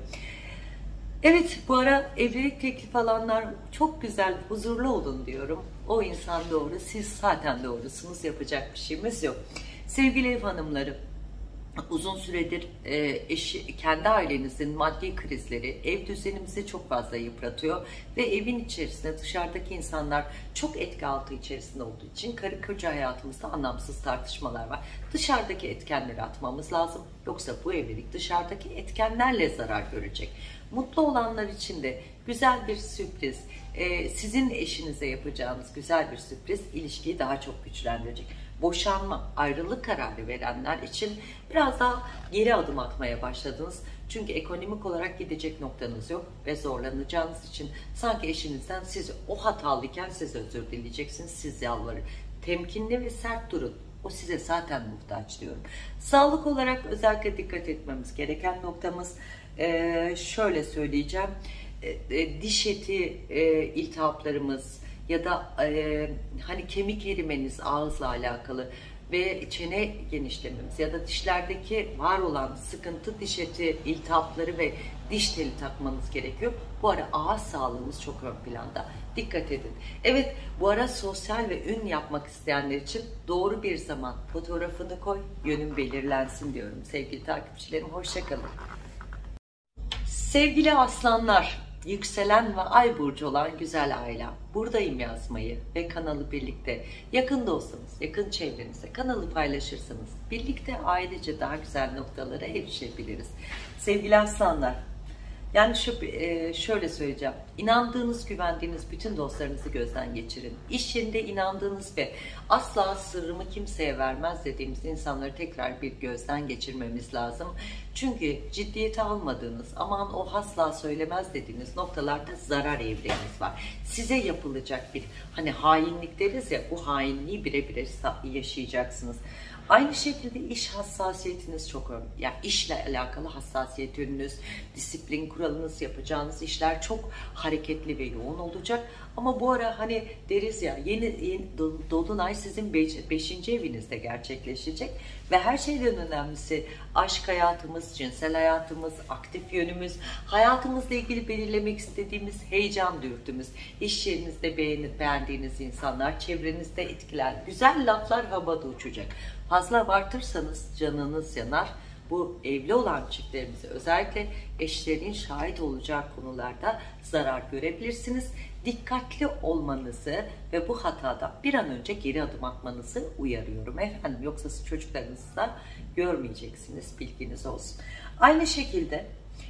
Evet, bu ara evlilik teklif alanlar çok güzel, huzurlu olun diyorum. O insan doğru, siz zaten doğrusunuz, yapacak bir şeyimiz yok. Sevgili ev hanımları, uzun süredir e, eşi, kendi ailenizin maddi krizleri ev düzenimizi çok fazla yıpratıyor ve evin içerisinde dışarıdaki insanlar çok etki altı içerisinde olduğu için karı koca hayatımızda anlamsız tartışmalar var. Dışarıdaki etkenleri atmamız lazım, yoksa bu evlilik dışarıdaki etkenlerle zarar görecek. Mutlu olanlar için de güzel bir sürpriz, e, sizin eşinize yapacağınız güzel bir sürpriz ilişkiyi daha çok güçlendirecek. Boşanma, ayrılık kararı verenler için biraz daha geri adım atmaya başladınız. Çünkü ekonomik olarak gidecek noktanız yok ve zorlanacağınız için sanki eşinizden siz o hatalıyken siz özür dileyeceksiniz, siz yalvarın. Temkinli ve sert durun. O size zaten muhtaç diyorum. Sağlık olarak özellikle dikkat etmemiz gereken noktamız e, şöyle söyleyeceğim. E, e, diş eti e, iltihaplarımız ya da e, hani kemik erimeniz ağızla alakalı ve çene genişlememiz ya da dişlerdeki var olan sıkıntı, diş eti iltihapları ve diş teli takmanız gerekiyor. Bu ara ağız sağlığınız çok ön planda. Dikkat edin. Evet, bu ara sosyal ve ün yapmak isteyenler için doğru bir zaman. Fotoğrafını koy, yönün belirlensin diyorum. Sevgili takipçilerim, hoşça kalın. Sevgili aslanlar, yükselen ve ay burcu olan güzel ailem, buradayım yazmayı ve kanalı birlikte yakın olsanız, yakın çevrenizde kanalı paylaşırsanız birlikte ailece daha güzel noktalara erişebiliriz. Sevgili aslanlar, yani şu, e, şöyle söyleyeceğim, inandığınız, güvendiğiniz bütün dostlarınızı gözden geçirin. İş yerinde inandığınız ve asla sırrımı kimseye vermez dediğimiz insanları tekrar bir gözden geçirmemiz lazım. Çünkü ciddiyete almadığınız, aman o asla söylemez dediğiniz noktalarda zarar evreniniz var. Size yapılacak bir, hani hainlik deriz ya, bu hainliği birebir yaşayacaksınız. Aynı şekilde iş hassasiyetiniz çok önemli. Yani işle alakalı hassasiyet yönünüz, disiplin kuralınız, yapacağınız işler çok hareketli ve yoğun olacak. Ama bu ara hani deriz ya, yeni, yeni dolunay sizin beşinci evinizde gerçekleşecek. Ve her şeyden önemlisi aşk hayatımız, cinsel hayatımız, aktif yönümüz, hayatımızla ilgili belirlemek istediğimiz heyecan dürtümüz, iş yerinizde beğenip beğendiğiniz insanlar, çevrenizde etkiler, güzel laflar havada uçacak. Fazla abartırsanız canınız yanar. Bu evli olan çiftlerimize özellikle eşlerin şahit olacağı konularda zarar görebilirsiniz. Dikkatli olmanızı ve bu hatadan bir an önce geri adım atmanızı uyarıyorum efendim. Yoksa siz çocuklarınızı da görmeyeceksiniz, bilginiz olsun. Aynı şekilde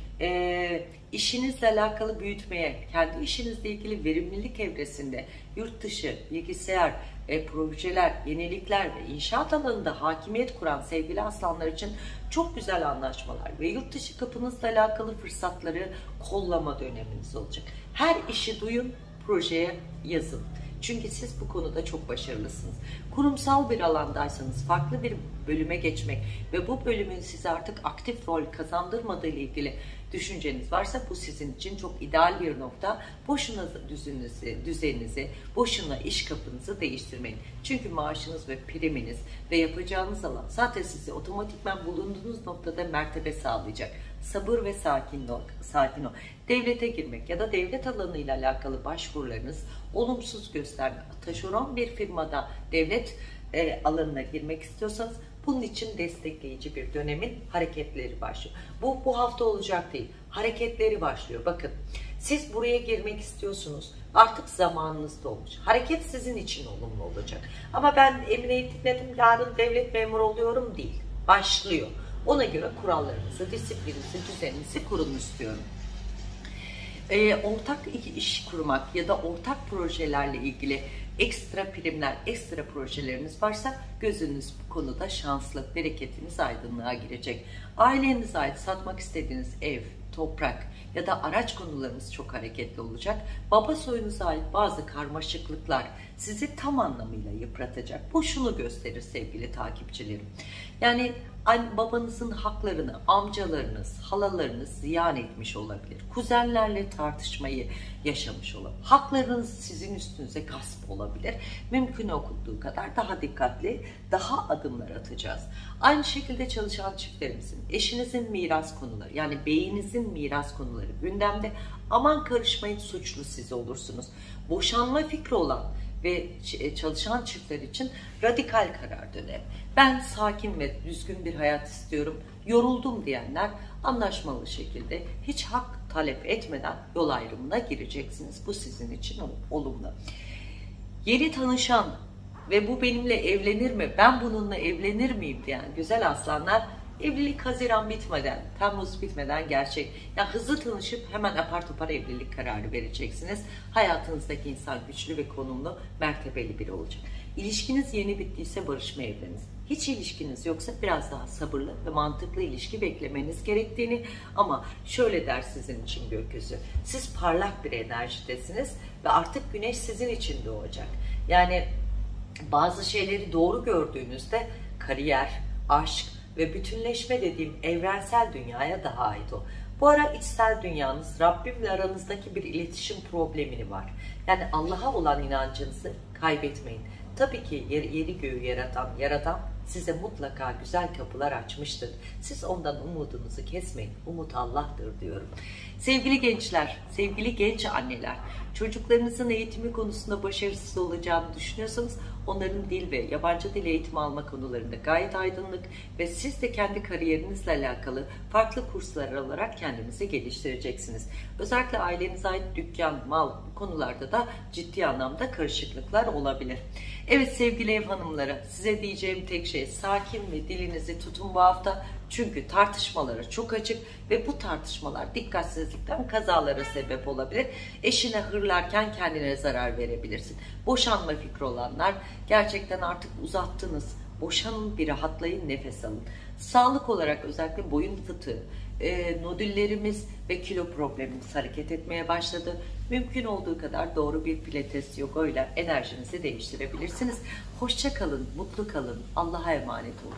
e, işinizle alakalı büyütmeye, kendi işinizle ilgili verimlilik evresinde yurt dışı, bilgisayar, e, projeler, yenilikler ve inşaat alanında hakimiyet kuran sevgili aslanlar için çok güzel anlaşmalar ve yurt dışı kapınızla alakalı fırsatları kollama döneminiz olacak. Her işi duyun, projeye yazın. Çünkü siz bu konuda çok başarılısınız. Kurumsal bir alandaysanız farklı bir bölüme geçmek ve bu bölümün size artık aktif rol kazandırmadığı ile ilgili düşünceniz varsa bu sizin için çok ideal bir nokta. Boşuna düzeninizi, düzeninizi, boşuna iş kapınızı değiştirmeyin. Çünkü maaşınız ve priminiz ve yapacağınız alan zaten sizi otomatikman bulunduğunuz noktada mertebe sağlayacak. Sabır ve sakin ol, sakin ol. Devlete girmek ya da devlet alanıyla alakalı başvurularınız olumsuz gösterme. Taşeron bir firmada devlet e, alanına girmek istiyorsanız bunun için destekleyici bir dönemin hareketleri başlıyor. Bu bu hafta olacak değil. Hareketleri başlıyor. Bakın Siz buraya girmek istiyorsunuz. Artık zamanınız dolmuş. Hareket sizin için olumlu olacak. Ama ben Emine'yi dinledim, yarın devlet memuru oluyorum değil. Başlıyor. Ona göre kurallarınızı, disiplininizi, düzeninizi kurun istiyorum. E, ortak iş kurmak ya da ortak projelerle ilgili ekstra primler, ekstra projeleriniz varsa gözünüz bu konuda şanslı, bereketiniz aydınlığa girecek. Ailenize ait satmak istediğiniz ev, toprak ya da araç konularınız çok hareketli olacak. Baba soyunuza ait bazı karmaşıklıklar sizi tam anlamıyla yıpratacak. Bu şunu gösterir sevgili takipçilerim. Yani babanızın haklarını amcalarınız, halalarınız ziyan etmiş olabilir. Kuzenlerle tartışmayı yaşamış olabilir. Haklarınız sizin üstünüze gasp olabilir. Mümkün olduğu kadar daha dikkatli, daha adımlar atacağız. Aynı şekilde çalışan çiftlerimizin, eşinizin miras konuları, yani beyinizin miras konuları gündemde. Aman karışmayın, suçlu siz olursunuz. Boşanma fikri olan ve çalışan çiftler için radikal karar dönemi. Ben sakin ve düzgün bir hayat istiyorum, yoruldum diyenler anlaşmalı şekilde hiç hak talep etmeden yol ayrımına gireceksiniz. Bu sizin için olumlu. Yeni tanışan ve bu benimle evlenir mi, ben bununla evlenir miyim diyen güzel aslanlar, evlilik Haziran bitmeden, Temmuz bitmeden gerçek. Yani hızlı tanışıp hemen apar topar evlilik kararı vereceksiniz. Hayatınızdaki insan güçlü ve konumlu, mertebeli biri olacak. İlişkiniz yeni bittiyse barışma evreniz. Hiç ilişkiniz yoksa biraz daha sabırlı ve mantıklı ilişki beklemeniz gerektiğini, ama şöyle der sizin için gökyüzü. Siz parlak bir enerjidesiniz ve artık güneş sizin için doğacak. Yani bazı şeyleri doğru gördüğünüzde kariyer, aşk ve bütünleşme dediğim evrensel dünyaya daha ait o. Bu ara içsel dünyanız, Rabbimle aranızdaki bir iletişim problemini var. Yani Allah'a olan inancınızı kaybetmeyin. Tabii ki yeri, yeri göğü yaratan, yaradan size mutlaka güzel kapılar açmıştır. Siz ondan umudunuzu kesmeyin. Umut Allah'tır diyorum. Sevgili gençler, sevgili genç anneler, çocuklarınızın eğitimi konusunda başarısız olacağını düşünüyorsanız onların dil ve yabancı dil eğitimi alma konularında gayet aydınlık ve siz de kendi kariyerinizle alakalı farklı kurslar alarak kendinizi geliştireceksiniz. Özellikle ailenize ait dükkan, mal bu konularda da ciddi anlamda karışıklıklar olabilir. Evet sevgili ev hanımları, size diyeceğim tek şey sakin ve dilinizi tutun bu hafta. Çünkü tartışmalara çok açık ve bu tartışmalar dikkatsizlikten kazalara sebep olabilir. Eşine hırlarken kendine zarar verebilirsin. Boşanma fikri olanlar gerçekten artık uzattınız. Boşanın, bir rahatlayın, nefes alın. Sağlık olarak özellikle boyun fıtığı, e, nodüllerimiz ve kilo problemimiz hareket etmeye başladı. Mümkün olduğu kadar doğru bir pilates, yoga ile enerjinizi değiştirebilirsiniz. Hoşça kalın, mutlu kalın, Allah'a emanet olun.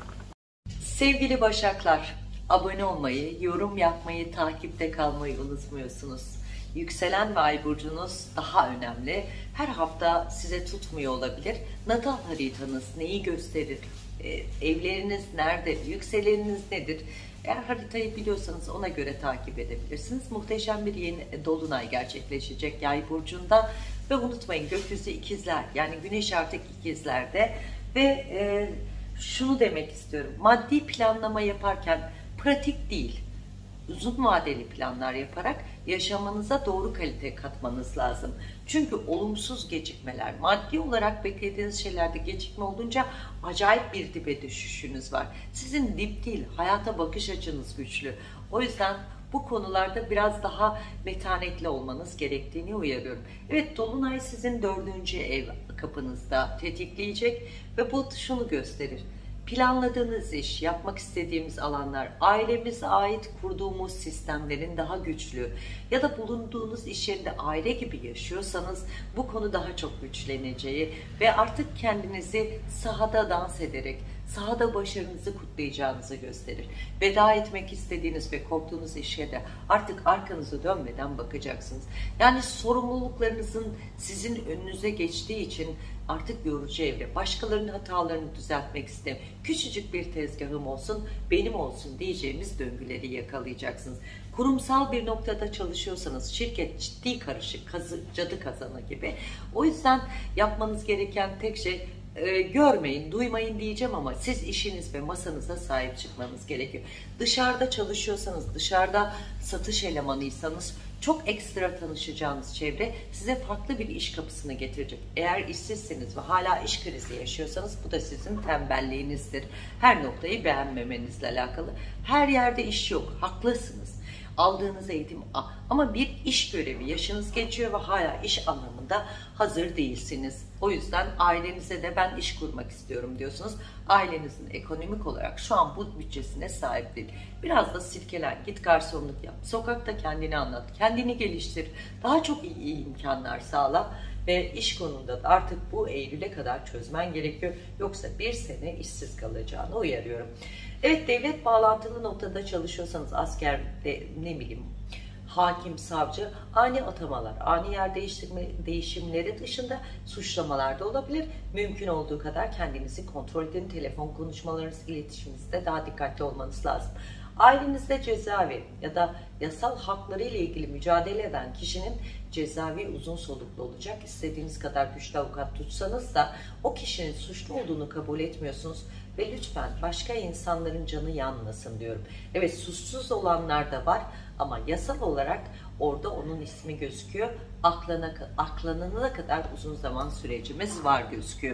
Sevgili Başaklar, abone olmayı, yorum yapmayı, takipte kalmayı unutmuyorsunuz. Yükselen ve ay burcunuz daha önemli. Her hafta size tutmuyor olabilir. Natal haritanız neyi gösterir? Ee, evleriniz nerede? Yükseleniniz nedir? Eğer haritayı biliyorsanız ona göre takip edebilirsiniz. Muhteşem bir yeni dolunay gerçekleşecek Yay burcunda. Ve unutmayın, gökyüzü ikizler, yani güneş artık ikizlerde ve e, şunu demek istiyorum. Maddi planlama yaparken pratik değil, uzun vadeli planlar yaparak yaşamanıza doğru kalite katmanız lazım. Çünkü olumsuz gecikmeler, maddi olarak beklediğiniz şeylerde gecikme olunca acayip bir dibe düşüşünüz var. Sizin dip değil, hayata bakış açınız güçlü. O yüzden bu konularda biraz daha metanetli olmanız gerektiğini uyarıyorum. Evet, dolunay sizin dördüncü ev kapınızda tetikleyecek ve bu şunu gösterir. Planladığınız iş, yapmak istediğimiz alanlar, ailemize ait kurduğumuz sistemlerin daha güçlü ya da bulunduğunuz iş yerinde aile gibi yaşıyorsanız bu konu daha çok güçleneceği ve artık kendinizi sahada dans ederek, sahada başarınızı kutlayacağınızı gösterir. Veda etmek istediğiniz ve korktuğunuz işe de artık arkanızı dönmeden bakacaksınız. Yani sorumluluklarınızın sizin önünüze geçtiği için artık yorucu evre. Başkalarının hatalarını düzeltmek istem. Küçücük bir tezgahım olsun, benim olsun diyeceğimiz döngüleri yakalayacaksınız. Kurumsal bir noktada çalışıyorsanız şirket ciddi karışık, kazı, cadı kazanı gibi. O yüzden yapmanız gereken tek şey e, görmeyin, duymayın diyeceğim ama siz işiniz ve masanıza sahip çıkmanız gerekiyor. Dışarıda çalışıyorsanız, dışarıda satış elemanıysanız Çok ekstra tanışacağınız çevre size farklı bir iş kapısını getirecek. Eğer işsizsiniz ve hala iş krizi yaşıyorsanız bu da sizin tembelliğinizdir. Her noktayı beğenmemenizle alakalı. Her yerde iş yok, haklısınız. Aldığınız eğitim ama bir iş görevi, yaşınız geçiyor ve hala iş anlamında hazır değilsiniz. O yüzden ailenize de ben iş kurmak istiyorum diyorsunuz. Ailenizin ekonomik olarak şu an bu bütçesine sahip değil. Biraz da silkelen, git garsonluk yap, sokakta kendini anlat, kendini geliştir, daha çok iyi, iyi imkanlar sağla ve iş konumunda da artık bu Eylül'e kadar çözmen gerekiyor. Yoksa bir sene işsiz kalacağını uyarıyorum. Evet, devlet bağlantılı noktada çalışıyorsanız askerde, ne bileyim, hakim, savcı, ani atamalar, ani yer değiştirme değişimleri dışında suçlamalar da olabilir. Mümkün olduğu kadar kendinizi kontrol edin. Telefon konuşmalarınız, iletişiminizde daha dikkatli olmanız lazım. Ailenizde cezaevi ya da yasal hakları ile ilgili mücadele eden kişinin cezaevi uzun soluklu olacak. İstediğiniz kadar güçlü avukat tutsanız da o kişinin suçlu olduğunu kabul etmiyorsunuz. Ve lütfen başka insanların canı yanmasın diyorum. Evet, suçsuz olanlar da var ama yasal olarak orada onun ismi gözüküyor. Aklana, aklanana kadar uzun zaman sürecimiz var gözüküyor.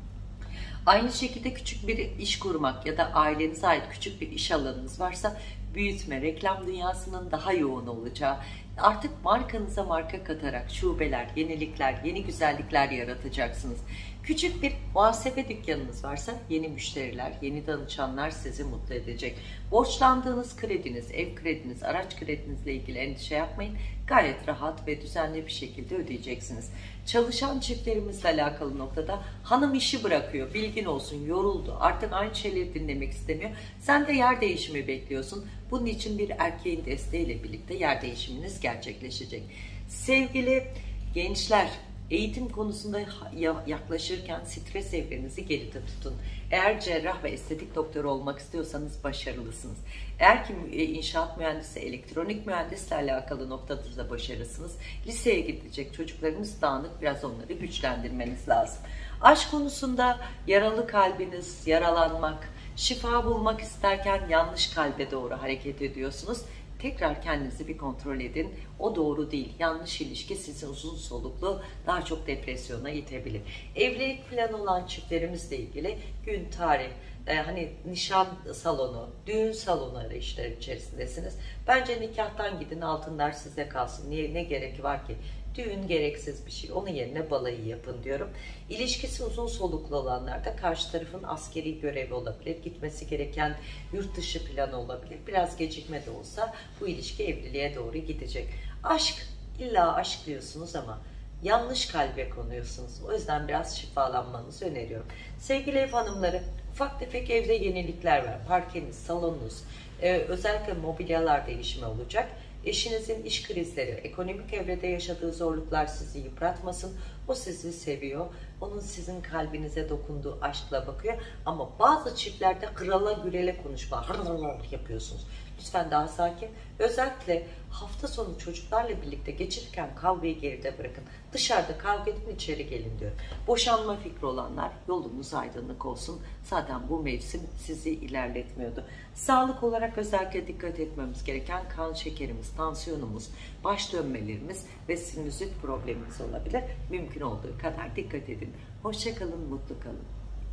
Aynı şekilde küçük bir iş kurmak ya da ailenize ait küçük bir iş alanınız varsa büyütme, reklam dünyasının daha yoğun olacağı, artık markanıza marka katarak şubeler, yenilikler, yeni güzellikler yaratacaksınız. Küçük bir muhasebe dükkanınız varsa yeni müşteriler, yeni danışanlar sizi mutlu edecek. Borçlandığınız krediniz, ev krediniz, araç kredinizle ilgili endişe yapmayın. Gayet rahat ve düzenli bir şekilde ödeyeceksiniz. Çalışan çiftlerimizle alakalı noktada hanım işi bırakıyor, bilgin olsun, yoruldu, artık aynı şeyleri dinlemek istemiyor. Sen de yer değişimi bekliyorsun. Bunun için bir erkeğin desteğiyle birlikte yer değişiminiz gerçekleşecek. Sevgili gençler, eğitim konusunda yaklaşırken stres evrenizi geride tutun. Eğer cerrah ve estetik doktoru olmak istiyorsanız başarılısınız. Eğer ki inşaat mühendisi, elektronik mühendisle alakalı noktada da başarılısınız. Liseye gidecek çocuklarınız dağınık, biraz onları güçlendirmeniz lazım. Aşk konusunda yaralı kalbiniz, yaralanmak, şifa bulmak isterken yanlış kalbe doğru hareket ediyorsunuz. Tekrar kendinizi bir kontrol edin. O doğru değil. Yanlış ilişki sizi uzun soluklu daha çok depresyona itebilir. Evlilik planı olan çiftlerimizle ilgili gün, tarih, e, hani nişan salonu, düğün salonu arayışları içerisindesiniz. Bence nikahtan gidin, altınlar size kalsın. Niye, ne gerek var ki? Düğün gereksiz bir şey. Onun yerine balayı yapın diyorum. İlişkisi uzun soluklu olanlarda karşı tarafın askeri görevi olabilir. Gitmesi gereken yurt dışı planı olabilir. Biraz gecikme de olsa bu ilişki evliliğe doğru gidecek. Aşk, illa aşk diyorsunuz ama yanlış kalbe konuyorsunuz. O yüzden biraz şifalanmanızı öneriyorum. Sevgili ev hanımları, ufak tefek evde yenilikler var. Parkeniz, salonunuz, e, özellikle mobilyalar değişimi olacak. Eşinizin iş krizleri, ekonomik evrede yaşadığı zorluklar sizi yıpratmasın. O sizi seviyor. Onun sizin kalbinize dokunduğu aşkla bakıyor. Ama bazı çiftlerde krala gürele konuşma yapıyorsunuz. Lütfen daha sakin. Özellikle hafta sonu çocuklarla birlikte geçirirken kavgayı geride bırakın. Dışarıda kavga edin, içeri gelin diyor. Boşanma fikri olanlar yolunuz aydınlık olsun. Zaten bu mevsim sizi ilerletmiyordu. Sağlık olarak özellikle dikkat etmemiz gereken kan şekerimiz, tansiyonumuz, baş dönmelerimiz ve sinüzit problemimiz olabilir. Mümkün olduğu kadar dikkat edin. Hoşça kalın, mutlu kalın.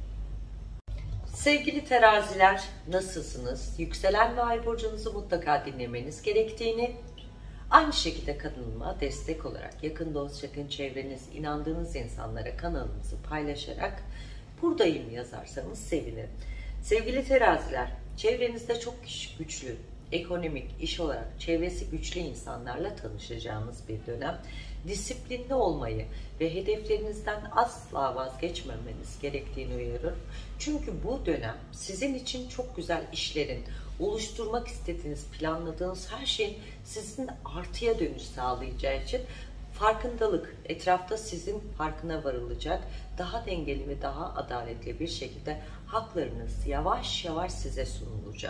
Sevgili teraziler, nasılsınız? Yükselen ve ay burcunuzu mutlaka dinlemeniz gerektiğini, aynı şekilde kanalıma destek olarak yakın dost, yakın çevreniz, inandığınız insanlara kanalımızı paylaşarak buradayım yazarsanız sevinirim. Sevgili teraziler, çevrenizde çok güçlü, ekonomik, iş olarak çevresi güçlü insanlarla tanışacağınız bir dönem. Disiplinli olmayı ve hedeflerinizden asla vazgeçmemeniz gerektiğini uyarıyorum. Çünkü bu dönem sizin için çok güzel işlerin, oluşturmak istediğiniz, planladığınız her şeyin sizin artıya dönüş sağlayacağı için farkındalık, etrafta sizin farkına varılacak, daha dengeli ve daha adaletli bir şekilde haklarınız yavaş yavaş size sunulacak.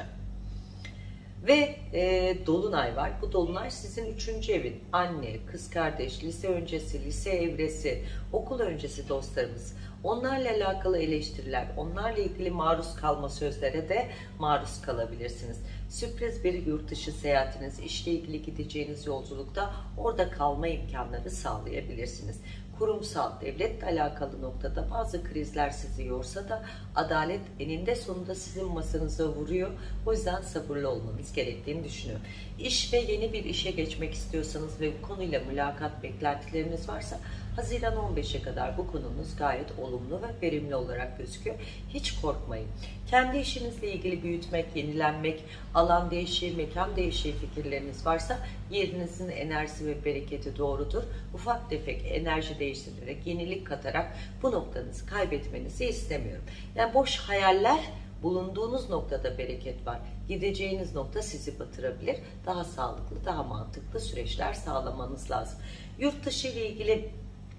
Ve e, dolunay var. Bu dolunay sizin üçüncü evin, anne, kız kardeş, lise öncesi, lise evresi, okul öncesi dostlarımız, Onlarla alakalı eleştiriler, onlarla ilgili maruz kalma sözlere de maruz kalabilirsiniz. Sürpriz bir yurt dışı seyahatiniz, işle ilgili gideceğiniz yolculukta orada kalma imkanları sağlayabilirsiniz. Kurumsal, devletle alakalı noktada bazı krizler sizi yorsa da adalet eninde sonunda sizin masanıza vuruyor. O yüzden sabırlı olmanız gerektiğini düşünüyorum. İş ve yeni bir işe geçmek istiyorsanız ve bu konuyla mülakat beklentileriniz varsa Haziran on beşe kadar bu konunuz gayet olumlu ve verimli olarak gözüküyor. Hiç korkmayın. Kendi işinizle ilgili büyütmek, yenilenmek, alan değişir, mekan değişir fikirleriniz varsa yerinizin enerjisi ve bereketi doğrudur. Ufak tefek enerji değiştirerek, yenilik katarak bu noktanızı kaybetmenizi istemiyorum. Yani boş hayaller, bulunduğunuz noktada bereket var. Gideceğiniz nokta sizi batırabilir. Daha sağlıklı, daha mantıklı süreçler sağlamanız lazım. Yurt dışı ile ilgili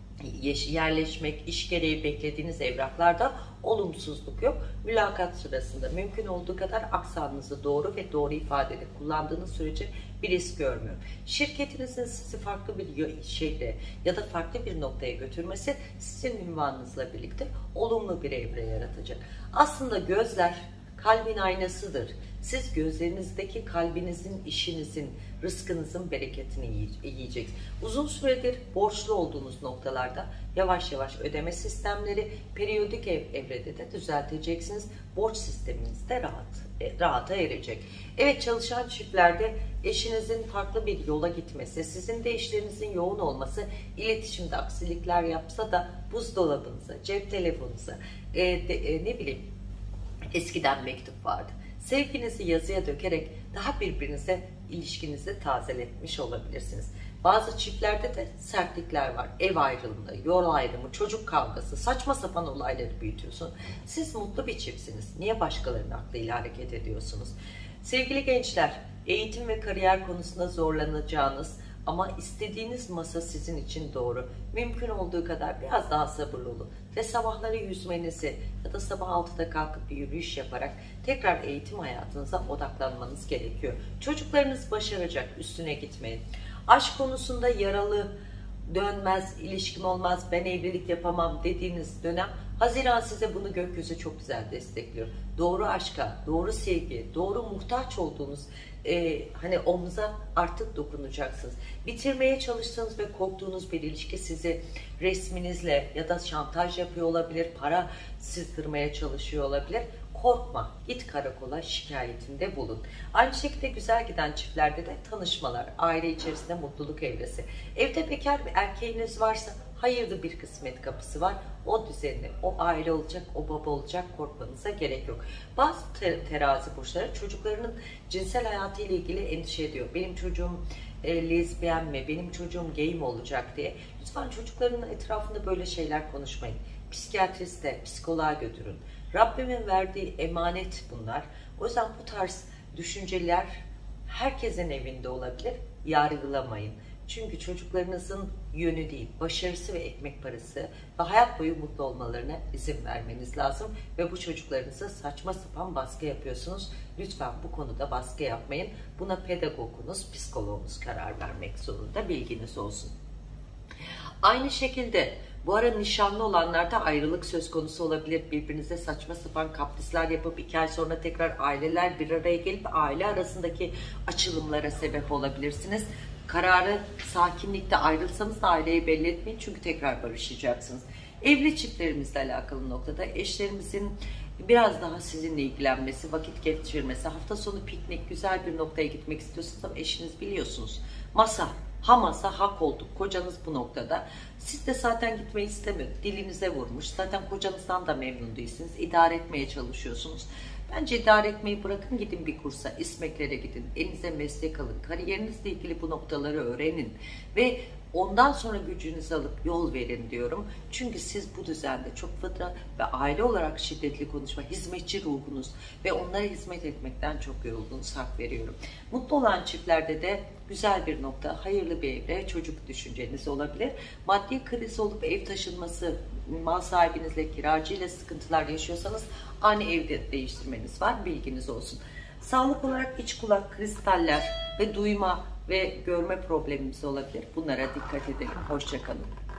yerleşmek, iş gereği beklediğiniz evraklarda olumsuzluk yok. Mülakat sırasında mümkün olduğu kadar aksanınızı doğru ve doğru ifadede kullandığınız sürece bir risk görmüyorum. Şirketinizin sizi farklı bir şehre ya da farklı bir noktaya götürmesi sizin ünvanınızla birlikte olumlu bir evre yaratacak. Aslında gözler kalbin aynasıdır. Siz gözlerinizdeki kalbinizin, işinizin, rızkınızın bereketini yiyeceksiniz. Uzun süredir borçlu olduğunuz noktalarda yavaş yavaş ödeme sistemleri periyodik ev, evrede de düzelteceksiniz. Borç sisteminiz de rahat, rahata erecek. Evet, çalışan çiftlerde eşinizin farklı bir yola gitmesi, sizin de işlerinizin yoğun olması, iletişimde aksilikler yapsa da buzdolabınıza, cep telefonunuza, e, de, e, ne bileyim eskiden mektup vardı. Sevginizi yazıya dökerek daha birbirinize ilişkinizi tazeletmiş olabilirsiniz. Bazı çiftlerde de sertlikler var. Ev ayrılığında, yol ayrımı, çocuk kavgası, saçma sapan olayları büyütüyorsun. Siz mutlu bir çiftsiniz. Niye başkalarının aklıyla hareket ediyorsunuz? Sevgili gençler, eğitim ve kariyer konusunda zorlanacağınız ama istediğiniz masa sizin için doğru. Mümkün olduğu kadar biraz daha sabırlı olun. Ve sabahları yüzmenizi ya da sabah altıda kalkıp bir yürüyüş yaparak tekrar eğitim hayatınıza odaklanmanız gerekiyor. Çocuklarınız başaracak, üstüne gitmeyin. Aşk konusunda yaralı, dönmez, ilişkim olmaz, ben evlilik yapamam dediğiniz dönem, Haziran size bunu gökyüzü çok güzel destekliyor. Doğru aşka, doğru sevgi, doğru muhtaç olduğunuz e, hani omuza artık dokunacaksınız. Bitirmeye çalıştığınız ve korktuğunuz bir ilişki sizi resminizle ya da şantaj yapıyor olabilir, para sızdırmaya çalışıyor olabilir. Korkma, git karakola, şikayetinde bulun. Aynı şekilde güzel giden çiftlerde de tanışmalar, aile içerisinde mutluluk evresi. Evde bekar bir erkeğiniz varsa hayırlı bir kısmet kapısı var. O düzenli, o aile olacak, o baba olacak, korkmanıza gerek yok. Bazı te terazi burçları çocuklarının cinsel hayatı ile ilgili endişe ediyor. Benim çocuğum e, lezbiyen mi, benim çocuğum gay mi olacak diye. Lütfen çocuklarının etrafında böyle şeyler konuşmayın. Psikiyatriste, psikoloğa götürün. Rabbimin verdiği emanet bunlar. O yüzden bu tarz düşünceler herkesin evinde olabilir. Yargılamayın. Çünkü çocuklarınızın yönü değil, başarısı ve ekmek parası ve hayat boyu mutlu olmalarına izin vermeniz lazım. Ve bu çocuklarınıza saçma sapan baskı yapıyorsunuz. Lütfen bu konuda baskı yapmayın. Buna pedagogunuz, psikoloğunuz karar vermek zorunda, bilginiz olsun. Aynı şekilde bu ara nişanlı olanlarda ayrılık söz konusu olabilir. Birbirinize saçma sapan kaprisler yapıp iki ay sonra tekrar aileler bir araya gelip aile arasındaki açılımlara sebep olabilirsiniz. Kararı sakinlikte ayrılsanız da aileyi belli etmeyin çünkü tekrar barışacaksınız. Evli çiftlerimizle alakalı noktada eşlerimizin biraz daha sizinle ilgilenmesi, vakit geçirmesi, hafta sonu piknik, güzel bir noktaya gitmek istiyorsunuz ama eşiniz biliyorsunuz masa, ha masa ha koltuk, kocanız bu noktada. Siz de zaten gitmeyi istemiyor, dilinize vurmuş, zaten kocanızdan da memnun değilsiniz, idare etmeye çalışıyorsunuz. Bence idare etmeyi bırakın, gidin bir kursa, İSMEK'lere gidin, elinize meslek alın, kariyerinizle ilgili bu noktaları öğrenin ve ondan sonra gücünüzü alıp yol verin diyorum. Çünkü siz bu düzende çok fıtra ve aile olarak şiddetli konuşma, hizmetçi ruhunuz ve onlara hizmet etmekten çok yorulduğunuz, hak veriyorum. Mutlu olan çiftlerde de güzel bir nokta, hayırlı bir evre, çocuk düşünceniz olabilir. Maddi kriz olup ev taşınması, mal sahibinizle, kiracıyla sıkıntılar yaşıyorsanız ani evde değiştirmeniz var, bilginiz olsun. Sağlık olarak iç kulak, kristaller ve duyma ve görme problemimiz olabilir. Bunlara dikkat edelim. Hoşça kalın.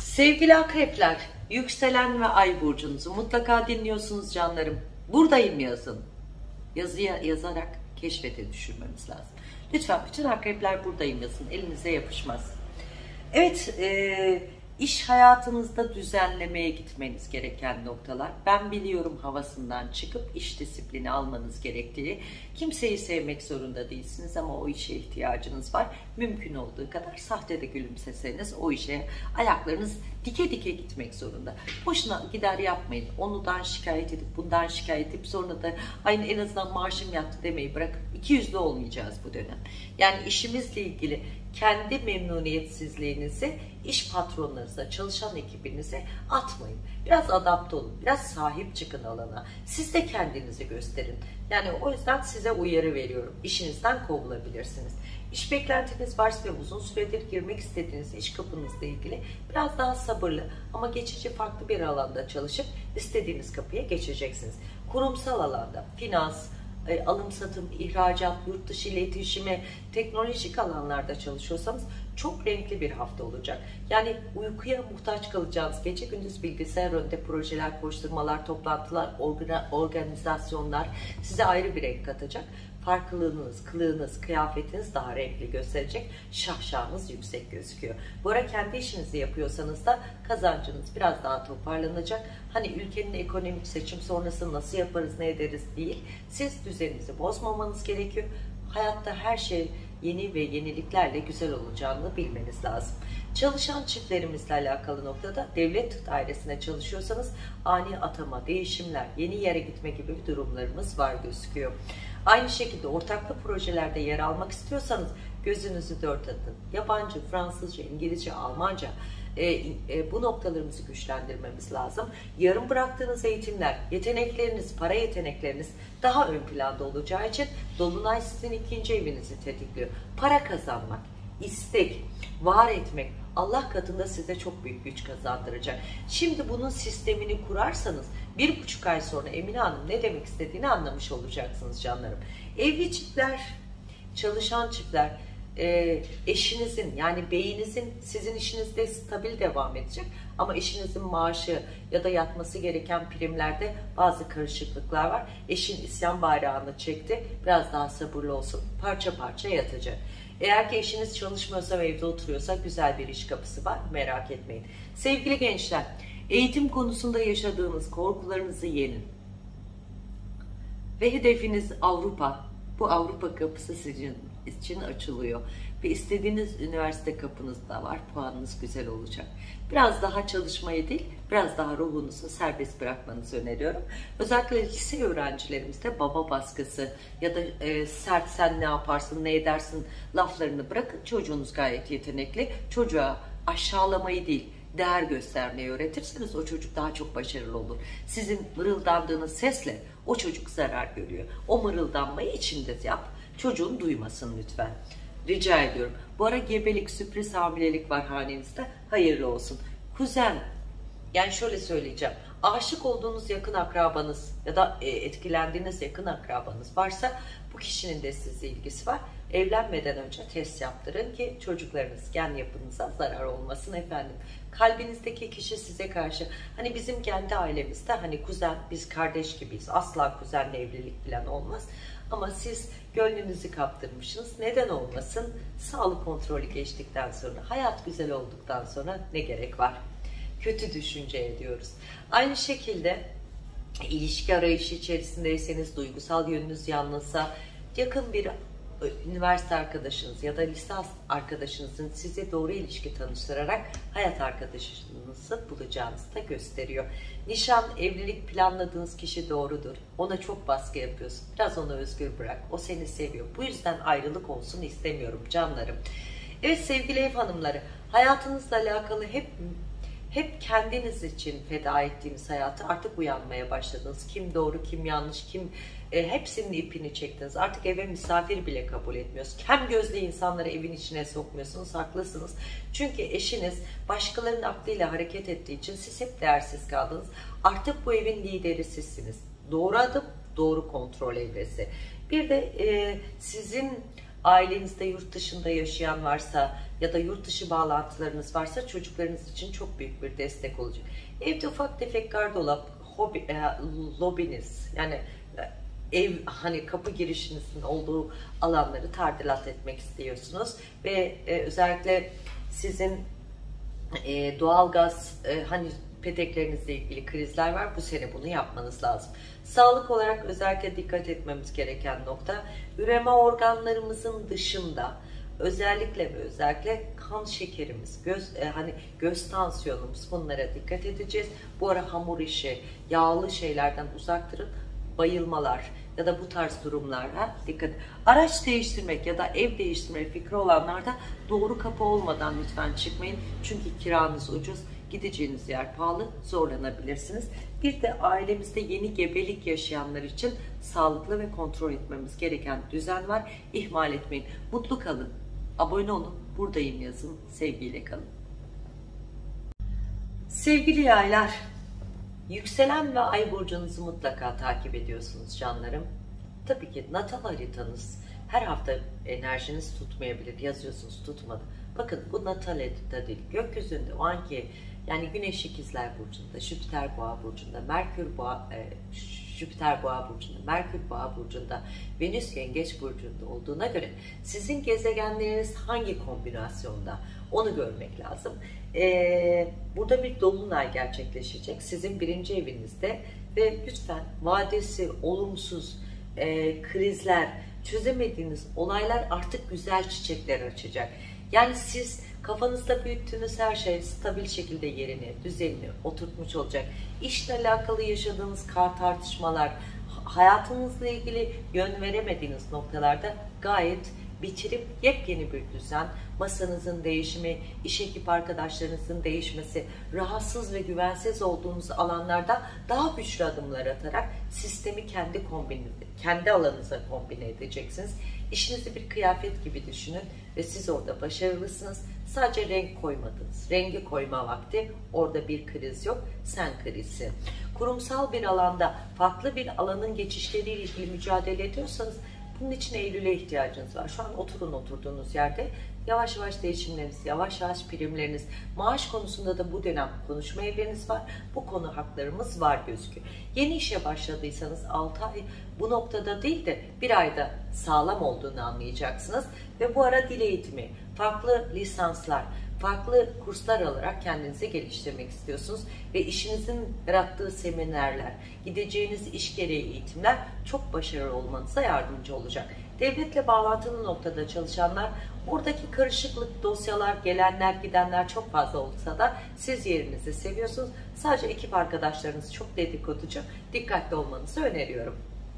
Sevgili akrepler, yükselen ve ay burcunuzu mutlaka dinliyorsunuz canlarım. Buradayım yazın. Yazıya yazarak keşfete düşürmemiz lazım. Lütfen bütün akrepler buradayım yazın. Elinize yapışmaz. Evet, e, iş hayatınızda düzenlemeye gitmeniz gereken noktalar. Ben biliyorum havasından çıkıp iş disiplini almanız gerektiği. Kimseyi sevmek zorunda değilsiniz ama o işe ihtiyacınız var. Mümkün olduğu kadar sahte de gülümseseniz o işe ayaklarınız dike dike gitmek zorunda. Boşuna gider yapmayın. Onudan şikayet edip bundan şikayet edip sonra da aynı en azından maaşım yattı demeyi bırakın. İki yüzlü olmayacağız bu dönem. Yani işimizle ilgili kendi memnuniyetsizliğinizi iş patronlarınıza, çalışan ekibinize atmayın. Biraz adapte olun, biraz sahip çıkın alana. Siz de kendinizi gösterin. Yani o yüzden size uyarı veriyorum. İşinizden kovulabilirsiniz. İş beklentiniz varsa ve uzun süredir girmek istediğiniz iş kapınızla ilgili biraz daha sabırlı ama geçici farklı bir alanda çalışıp istediğiniz kapıya geçeceksiniz. Kurumsal alanda, finans, alım satım, ihracat, yurt dışı iletişimi, teknolojik alanlarda çalışıyorsanız çok renkli bir hafta olacak. Yani uykuya muhtaç kalacağınız, gece gündüz bilgisayar önünde projeler, koşturmalar, toplantılar, organizasyonlar size ayrı bir renk katacak. Farklılığınız, kılığınız, kıyafetiniz daha renkli gösterecek. Şahşağınız yüksek gözüküyor. Bu ara kendi işinizi yapıyorsanız da kazancınız biraz daha toparlanacak. Hani ülkenin ekonomik seçim sonrası nasıl yaparız, ne ederiz değil. Siz düzeninizi bozmamanız gerekiyor. Hayatta her şey yeni ve yeniliklerle güzel olacağını bilmeniz lazım. Çalışan çiftlerimizle alakalı noktada devlet dairesinde çalışıyorsanız ani atama, değişimler, yeni yere gitme gibi bir durumlarımız var gözüküyor. Aynı şekilde ortaklı projelerde yer almak istiyorsanız gözünüzü dört atın. Yabancı, Fransızca, İngilizce, Almanca e, e, bu noktalarımızı güçlendirmemiz lazım. Yarım bıraktığınız eğitimler, yetenekleriniz, para yetenekleriniz daha ön planda olacağı için Dolunay sizin ikinci evinizi tetikliyor. Para kazanmak, istek, var etmek Allah katında size çok büyük güç kazandıracak. Şimdi bunun sistemini kurarsanız bir buçuk ay sonra Emine Hanım ne demek istediğini anlamış olacaksınız canlarım. Evli çiftler, çalışan çiftler, e, eşinizin yani beyinizin sizin işinizde stabil devam edecek ama eşinizin maaşı ya da yatması gereken primlerde bazı karışıklıklar var. Eşin isyan bayrağını çekti, biraz daha sabırlı olsun, parça parça yatacak. Eğer ki eşiniz çalışmıyorsa ve evde oturuyorsa güzel bir iş kapısı var, merak etmeyin. Sevgili gençler, eğitim konusunda yaşadığınız korkularınızı yenin. Ve hedefiniz Avrupa. Bu Avrupa kapısı sizin için açılıyor. Ve istediğiniz üniversite kapınızda var, puanınız güzel olacak. Biraz daha çalışmayı değil, biraz daha ruhunuzu serbest bırakmanızı öneriyorum. Özellikle lise öğrencilerimizde baba baskısı ya da e, sert sen ne yaparsın, ne edersin laflarını bırakın. Çocuğunuz gayet yetenekli. Çocuğa aşağılamayı değil, değer göstermeyi öğretirseniz o çocuk daha çok başarılı olur. Sizin mırıldandığınız sesle o çocuk zarar görüyor. O mırıldanmayı içinde yap. Çocuğun duymasın lütfen. Rica ediyorum. Bu ara gebelik, sürpriz hamilelik var hanenizde. Hayırlı olsun. Kuzen, yani şöyle söyleyeceğim. Aşık olduğunuz yakın akrabanız ya da etkilendiğiniz yakın akrabanız varsa bu kişinin de sizle ilgisi var. Evlenmeden önce test yaptırın ki çocuklarınız gen yapınıza zarar olmasın efendim. Kalbinizdeki kişi size karşı, hani bizim kendi ailemizde hani kuzen, biz kardeş gibiyiz. Asla kuzenle evlilik falan olmaz. Ama siz gönlünüzü kaptırmışsınız. Neden olmasın? Sağlık kontrolü geçtikten sonra, hayat güzel olduktan sonra ne gerek var? Kötü düşünce ediyoruz. Aynı şekilde ilişki arayışı içerisindeyseniz, duygusal yönünüz yalnızsa, yakın bir üniversite arkadaşınız ya da lise arkadaşınızın size doğru ilişki tanıştırarak hayat arkadaşınızı bulacağınızı da gösteriyor. Nişan, evlilik planladığınız kişi doğrudur. Ona çok baskı yapıyorsun. Biraz onu özgür bırak. O seni seviyor. Bu yüzden ayrılık olsun istemiyorum canlarım. Evet sevgili ev hanımları, hayatınızla alakalı hep hep kendiniz için feda ettiğiniz hayatı artık uyanmaya başladınız. Kim doğru, kim yanlış, kim e, hepsinin ipini çektiniz. Artık eve misafir bile kabul etmiyorsunuz. Hem gözlü insanları evin içine sokmuyorsunuz, haklısınız. Çünkü eşiniz başkalarının aklıyla hareket ettiği için siz hep değersiz kaldınız. Artık bu evin lideri sizsiniz. Doğru adım, doğru kontrol evresi. Bir de e, sizin Ailenizde yurt dışında yaşayan varsa ya da yurt dışı bağlantılarınız varsa çocuklarınız için çok büyük bir destek olacak. Evde ufak tefek gardırop, hobi, e, lobiniz yani ev hani kapı girişinizin olduğu alanları tadilat etmek istiyorsunuz ve e, özellikle sizin e, doğalgaz e, hani peteklerinizle ilgili krizler var. Bu sene bunu yapmanız lazım. Sağlık olarak özellikle dikkat etmemiz gereken nokta, üreme organlarımızın dışında özellikle ve özellikle kan şekerimiz, göz e, hani göz tansiyonumuz, bunlara dikkat edeceğiz. Bu ara hamur işi, yağlı şeylerden uzak durun. Bayılmalar ya da bu tarz durumlara dikkat. Araç değiştirmek ya da ev değiştirme fikri olanlar da doğru kapı olmadan lütfen çıkmayın. Çünkü kiranız ucuz, gideceğiniz yer pahalı, zorlanabilirsiniz. Bir de ailemizde yeni gebelik yaşayanlar için sağlıklı ve kontrol etmemiz gereken düzen var. İhmal etmeyin. Mutlu kalın. Abone olun. Buradayım yazın. Sevgiyle kalın. Sevgili yaylar, yükselen ve ay burcunuzu mutlaka takip ediyorsunuz canlarım. Tabii ki natal haritanız her hafta enerjiniz tutmayabilir. Yazıyorsunuz tutmadı. Bakın bu natal harita değil. Gökyüzünde o anki yani Güneş İkizler Burcu'nda, Jüpiter Boğa Burcu'nda, Merkür Boğa, e, Jüpiter Boğa Burcu'nda, Merkür Boğa Burcu'nda, Venüs Yengeç Burcu'nda olduğuna göre sizin gezegenleriniz hangi kombinasyonda onu görmek lazım. Ee, burada bir dolunay gerçekleşecek sizin birinci evinizde ve lütfen vadesi olumsuz e, krizler, çözemediğiniz olaylar artık güzel çiçekler açacak. Yani siz kafanızda büyüttüğünüz her şey stabil şekilde yerini, düzenini oturtmuş olacak. İşle alakalı yaşadığınız kar tartışmalar, hayatınızla ilgili yön veremediğiniz noktalarda gayet bitirip yepyeni bir düzen, masanızın değişimi, iş ekip arkadaşlarınızın değişmesi, rahatsız ve güvensiz olduğunuz alanlarda daha güçlü adımlar atarak sistemi kendi kombini, kendi alanınıza kombine edeceksiniz. İşinizi bir kıyafet gibi düşünün ve siz orada başarılısınız. Sadece renk koymadınız. Rengi koyma vakti, orada bir kriz yok, sen krizi. Kurumsal bir alanda farklı bir alanın geçişleriyle ilgili mücadele ediyorsanız bunun için Eylül'e ihtiyacınız var. Şu an oturun oturduğunuz yerde. Yavaş yavaş değişimleriniz, yavaş yavaş primleriniz, maaş konusunda da bu dönem konuşma evleriniz var. Bu konu haklarımız var gözüküyor. Yeni işe başladıysanız altı ay bu noktada değil de bir ayda sağlam olduğunu anlayacaksınız. Ve bu ara dil eğitimi, farklı lisanslar, farklı kurslar alarak kendinizi geliştirmek istiyorsunuz. Ve işinizin yarattığı seminerler, gideceğiniz iş gereği eğitimler çok başarılı olmanıza yardımcı olacak. Devletle bağlantılı noktada çalışanlar, oradaki karışıklık, dosyalar, gelenler, gidenler çok fazla olsa da siz yerinizi seviyorsunuz. Sadece ekip arkadaşlarınız çok dedikoducu, dikkatli olmanızı öneriyorum.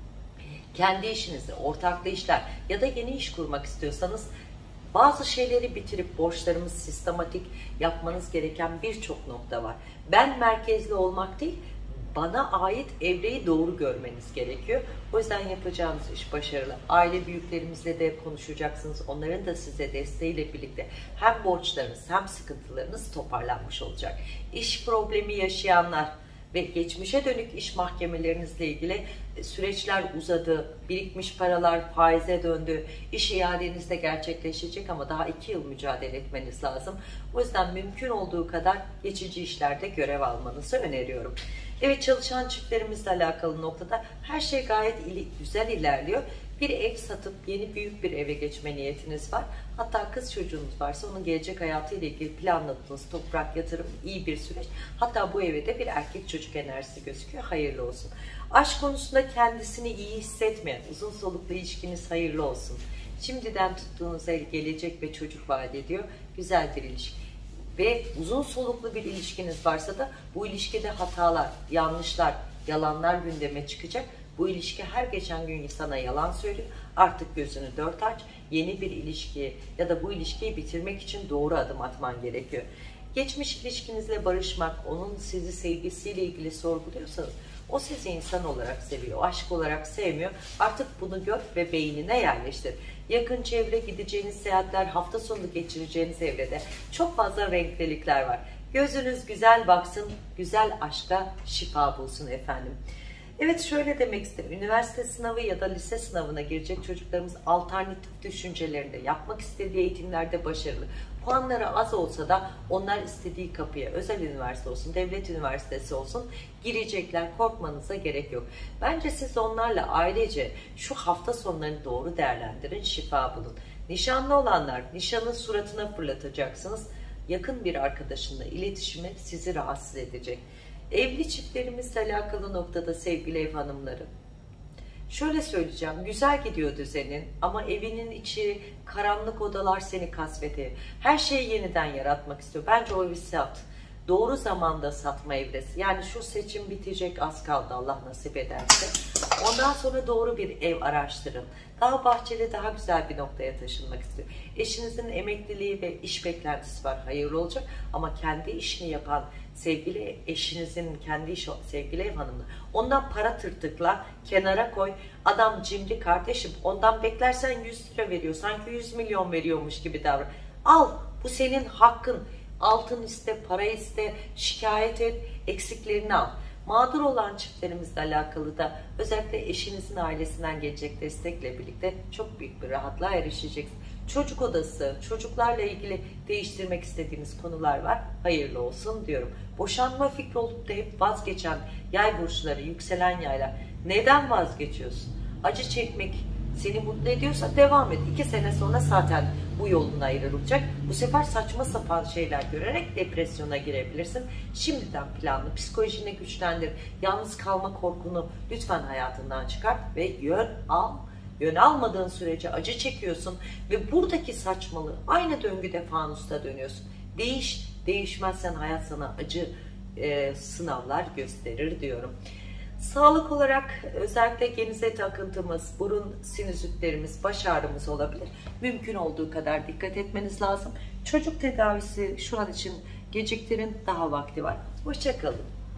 Kendi işinizi, ortaklı işler ya da yeni iş kurmak istiyorsanız bazı şeyleri bitirip borçlarımız sistematik yapmanız gereken birçok nokta var. Ben merkezli olmak değil, bana ait evreyi doğru görmeniz gerekiyor. O yüzden yapacağınız iş başarılı. Aile büyüklerimizle de konuşacaksınız. Onların da size desteğiyle birlikte hem borçlarınız hem sıkıntılarınız toparlanmış olacak. İş problemi yaşayanlar ve geçmişe dönük iş mahkemelerinizle ilgili süreçler uzadı, birikmiş paralar faize döndü, iş iadenizde gerçekleşecek ama daha iki yıl mücadele etmeniz lazım. O yüzden mümkün olduğu kadar geçici işlerde görev almanızı öneriyorum. Evet, çalışan çiftlerimizle alakalı noktada her şey gayet güzel ilerliyor. Bir ev satıp yeni büyük bir eve geçme niyetiniz var. Hatta kız çocuğunuz varsa onun gelecek hayatıyla ilgili planladığınız toprak yatırım iyi bir süreç. Hatta bu evde bir erkek çocuk enerjisi gözüküyor. Hayırlı olsun. Aşk konusunda kendisini iyi hissetmeyen uzun soluklu ilişkiniz hayırlı olsun. Şimdiden tuttuğunuz el gelecek ve çocuk vaat ediyor. Güzel bir ilişki. Ve uzun soluklu bir ilişkiniz varsa da bu ilişkide hatalar, yanlışlar, yalanlar gündeme çıkacak. Bu ilişki her geçen gün sana yalan söylüyor. Artık gözünü dört aç. Yeni bir ilişki ya da bu ilişkiyi bitirmek için doğru adım atman gerekiyor. Geçmiş ilişkinizle barışmak, onun sizi sevgisiyle ilgili sorguluyorsanız o sizi insan olarak seviyor, aşk olarak sevmiyor. Artık bunu gör ve beynine yerleştir. Yakın çevre, gideceğiniz seyahatler, hafta sonu geçireceğiniz evrede çok fazla renklilikler var. Gözünüz güzel baksın, güzel aşka şifa bulsun efendim. Evet, şöyle demek istedim. Üniversite sınavı ya da lise sınavına girecek çocuklarımız alternatif düşüncelerinde, yapmak istediği eğitimlerde başarılı. Puanları az olsa da onlar istediği kapıya, özel üniversite olsun, devlet üniversitesi olsun girecekler. Korkmanıza gerek yok. Bence siz onlarla ailece şu hafta sonlarını doğru değerlendirin, şifa bulun. Nişanlı olanlar, nişanın suratına fırlatacaksınız. Yakın bir arkadaşınla iletişimi sizi rahatsız edecek. Evli çiftlerimizle alakalı noktada sevgili ev hanımları, şöyle söyleyeceğim, güzel gidiyor düzenin ama evinin içi, karanlık odalar seni kasvetiyor. Her şeyi yeniden yaratmak istiyor. Bence o evi sat. Doğru zamanda satma evresi. Yani şu seçim bitecek, az kaldı Allah nasip ederse. Ondan sonra doğru bir ev araştırın. Daha bahçeli, daha güzel bir noktaya taşınmak istiyor. Eşinizin emekliliği ve iş beklentisi var. Hayırlı olacak ama kendi işini yapan sevgili eşinizin kendi işi, sevgili ev hanımı, ondan para tırtıkla kenara koy. Adam cimri kardeşim, ondan beklersen yüz lira veriyor, sanki yüz milyon veriyormuş gibi davran. Al, bu senin hakkın. Altın iste, para iste, şikayet et, eksiklerini al. Mağdur olan çiftlerimizle alakalı da özellikle eşinizin ailesinden gelecek destekle birlikte çok büyük bir rahatlığa erişeceksiniz. Çocuk odası, çocuklarla ilgili değiştirmek istediğiniz konular var. Hayırlı olsun diyorum. Boşanma fikri olup da hep vazgeçen yay burçları, yükselen yaylar. Neden vazgeçiyorsun? Acı çekmek seni mutlu ediyorsa devam et. İki sene sonra zaten bu yolun ayrılacak. Bu sefer saçma sapan şeyler görerek depresyona girebilirsin. Şimdiden planlı, psikolojini güçlendir. Yalnız kalma korkunu lütfen hayatından çıkart ve yön al. Yön almadığın sürece acı çekiyorsun ve buradaki saçmalığı aynı döngüde fanusta dönüyorsun. Değiş, değişmezsen hayat sana acı e, sınavlar gösterir diyorum. Sağlık olarak özellikle genizet akıntımız, burun sinüzitlerimiz, baş ağrımız olabilir. Mümkün olduğu kadar dikkat etmeniz lazım. Çocuk tedavisi şu an için geciktirin, daha vakti var. Hoşça kalın.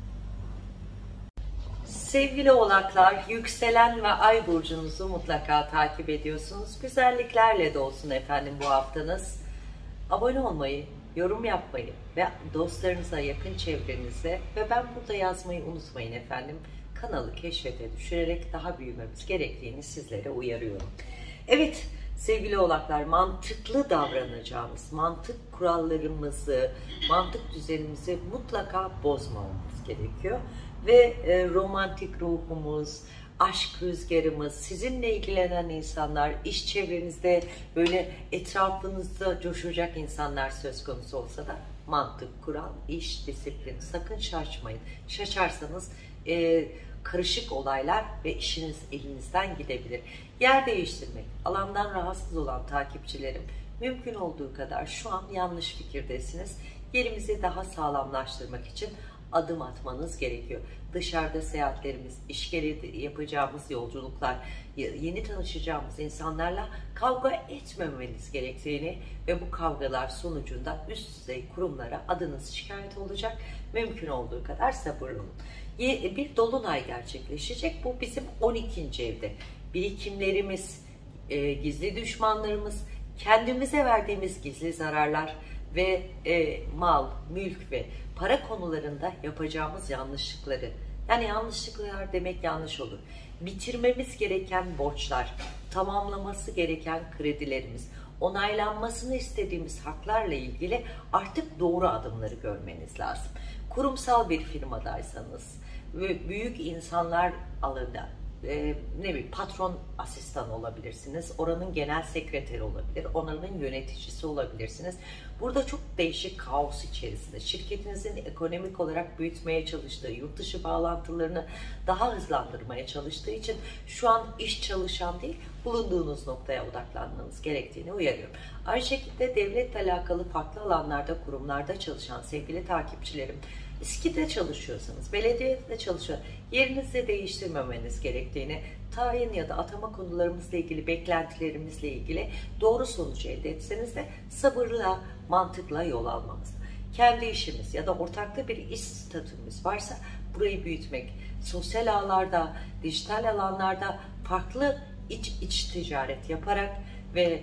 Sevgili oğlaklar, yükselen ve ay burcunuzu mutlaka takip ediyorsunuz. Güzelliklerle de olsun efendim bu haftanız. Abone olmayı, yorum yapmayı ve dostlarınıza, yakın çevrenizde ve ben burada yazmayı unutmayın efendim. Kanalı keşfete düşürerek daha büyümemiz gerektiğini sizlere uyarıyorum. Evet sevgili oğlaklar, mantıklı davranacağımız, mantık kurallarımızı, mantık düzenimizi mutlaka bozmamamız gerekiyor. Ve e, romantik ruhumuz, aşk rüzgarımız, sizinle ilgilenen insanlar, iş çevrenizde böyle etrafınızda coşacak insanlar söz konusu olsa da mantık, kural, iş, disiplin, sakın şaşmayın. Şaşarsanız e, karışık olaylar ve işiniz elinizden gidebilir. Yer değiştirmek, alandan rahatsız olan takipçilerim, mümkün olduğu kadar şu an yanlış fikirdesiniz. Yerimizi daha sağlamlaştırmak için adım atmanız gerekiyor. Dışarıda seyahatlerimiz, iş gereği yapacağımız yolculuklar, yeni tanışacağımız insanlarla kavga etmemeniz gerektiğini ve bu kavgalar sonucunda üst düzey kurumlara adınız şikayet olacak. Mümkün olduğu kadar sabırlı olun. Bir dolunay gerçekleşecek. Bu bizim on ikinci evde. Birikimlerimiz, gizli düşmanlarımız, kendimize verdiğimiz gizli zararlar ve e, mal, mülk ve para konularında yapacağımız yanlışlıkları, yani yanlışlıklar demek yanlış olur, bitirmemiz gereken borçlar, tamamlaması gereken kredilerimiz, onaylanmasını istediğimiz haklarla ilgili artık doğru adımları görmeniz lazım. Kurumsal bir firmadaysanız ve büyük insanlar alında e, ne bileyim patron asistan olabilirsiniz, oranın genel sekreteri olabilir, oranın yöneticisi olabilirsiniz. Burada çok değişik kaos içerisinde şirketinizin ekonomik olarak büyütmeye çalıştığı, yurt dışı bağlantılarını daha hızlandırmaya çalıştığı için şu an iş çalışan değil, bulunduğunuz noktaya odaklanmanız gerektiğini uyarıyorum. Aynı şekilde devletle alakalı farklı alanlarda, kurumlarda çalışan sevgili takipçilerim, İSKİ'de çalışıyorsanız, belediyede çalışıyor, yerinizi değiştirmemeniz gerektiğini, tayin ya da atama konularımızla ilgili, beklentilerimizle ilgili doğru sonucu elde etseniz de sabırla, mantıkla yol almamız. Kendi işimiz ya da ortaklı bir iş statümüz varsa burayı büyütmek, sosyal ağlarda, dijital alanlarda farklı iç, iç ticaret yaparak ve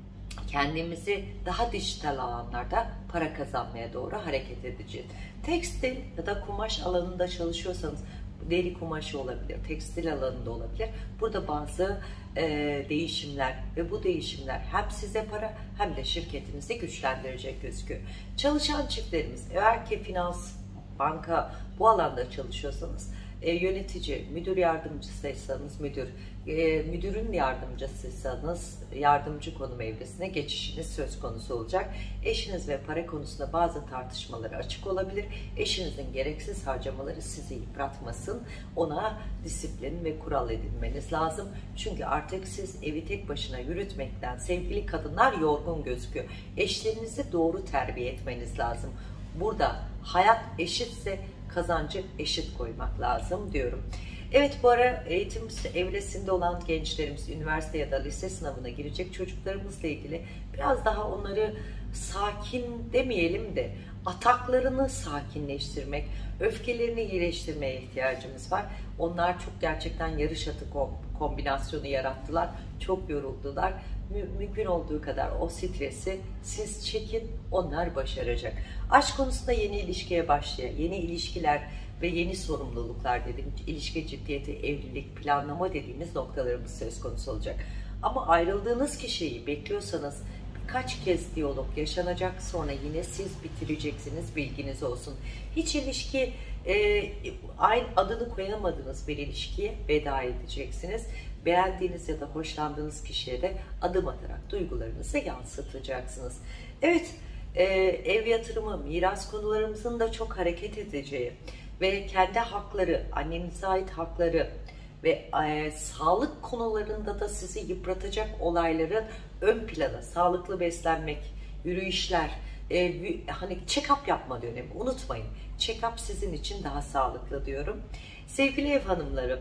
kendimizi daha dijital alanlarda para kazanmaya doğru hareket edeceğiz. Tekstil ya da kumaş alanında çalışıyorsanız deri kumaşı olabilir, tekstil alanında olabilir. Burada bazı e, değişimler ve bu değişimler hem size para hem de şirketinizi güçlendirecek gözüküyor. Çalışan çiftlerimiz, eğer ki finans, banka bu alanda çalışıyorsanız, e, yönetici, müdür yardımcısıysanız müdür, e, müdürün yardımcısıysanız yardımcı konum evresine geçişiniz söz konusu olacak. Eşiniz ve para konusunda bazı tartışmaları açık olabilir. Eşinizin gereksiz harcamaları sizi yıpratmasın. Ona disiplin ve kural edinmeniz lazım. Çünkü artık siz evi tek başına yürütmekten sevgili kadınlar yorgun gözüküyor. Eşlerinizi doğru terbiye etmeniz lazım. Burada hayat eşitse kazancı eşit koymak lazım diyorum. Evet, bu ara eğitim evresinde olan gençlerimiz, üniversite ya da lise sınavına girecek çocuklarımızla ilgili biraz daha onları sakin demeyelim de ataklarını sakinleştirmek, öfkelerini iyileştirmeye ihtiyacımız var. Onlar çok gerçekten yarış atı kombinasyonu yarattılar. Çok yoruldular. Mümkün olduğu kadar o stresi siz çekin, onlar başaracak. Aşk konusunda yeni ilişkiye başlayan, yeni ilişkiler ve yeni sorumluluklar dediğim, ilişki ciddiyeti, evlilik, planlama dediğimiz noktalarımız söz konusu olacak. Ama ayrıldığınız kişiyi bekliyorsanız birkaç kez diyalog yaşanacak, sonra yine siz bitireceksiniz, bilginiz olsun. Hiç ilişki, e, aynı adını koyamadığınız bir ilişkiye veda edeceksiniz. Beğendiğiniz ya da hoşlandığınız kişiye de adım atarak duygularınızı yansıtacaksınız. Evet, e, ev yatırımı, miras konularımızın da çok hareket edeceği ve kendi hakları, annenize ait hakları ve e, sağlık konularında da sizi yıpratacak olayların ön plana, sağlıklı beslenmek, yürüyüşler, e, hani check-up yapma dönemi, unutmayın. Check-up sizin için daha sağlıklı diyorum. Sevgili ev hanımları,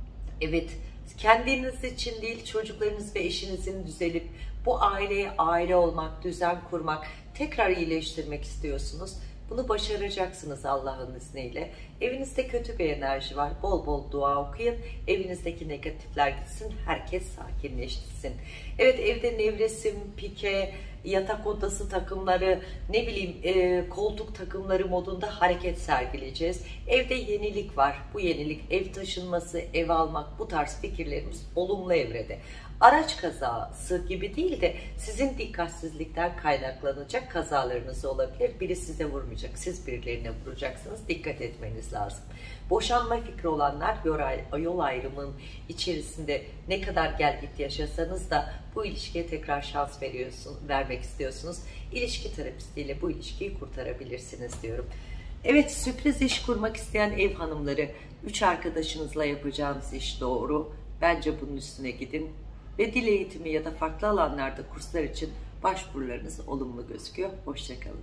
evet, kendiniz için değil, çocuklarınız ve eşinizin düzelip bu aileye aile olmak, düzen kurmak, tekrar iyileştirmek istiyorsunuz. Bunu başaracaksınız Allah'ın izniyle. Evinizde kötü bir enerji var. Bol bol dua okuyun. Evinizdeki negatifler gitsin. Herkes sakinleşsin. Evet, evde nevresim, pike, yatak odası takımları, ne bileyim e, koltuk takımları modunda hareket sergileyeceğiz. Evde yenilik var. Bu yenilik, ev taşınması, ev almak, bu tarz fikirlerimiz olumlu evrede. Araç kazası gibi değil de sizin dikkatsizlikten kaynaklanacak kazalarınız olabilir. Biri size vurmayacak, siz birilerine vuracaksınız. Dikkat etmeniz lazım. Boşanma fikri olanlar yol ayrımının içerisinde ne kadar gel git yaşasanız da bu ilişkiye tekrar şans veriyorsun, vermek istiyorsunuz. İlişki terapistiyle bu ilişkiyi kurtarabilirsiniz diyorum. Evet, sürpriz iş kurmak isteyen ev hanımları, üç arkadaşınızla yapacağınız iş doğru. Bence bunun üstüne gidin. Ve dil eğitimi ya da farklı alanlarda kurslar için başvurularınız olumlu gözüküyor. Hoşçakalın.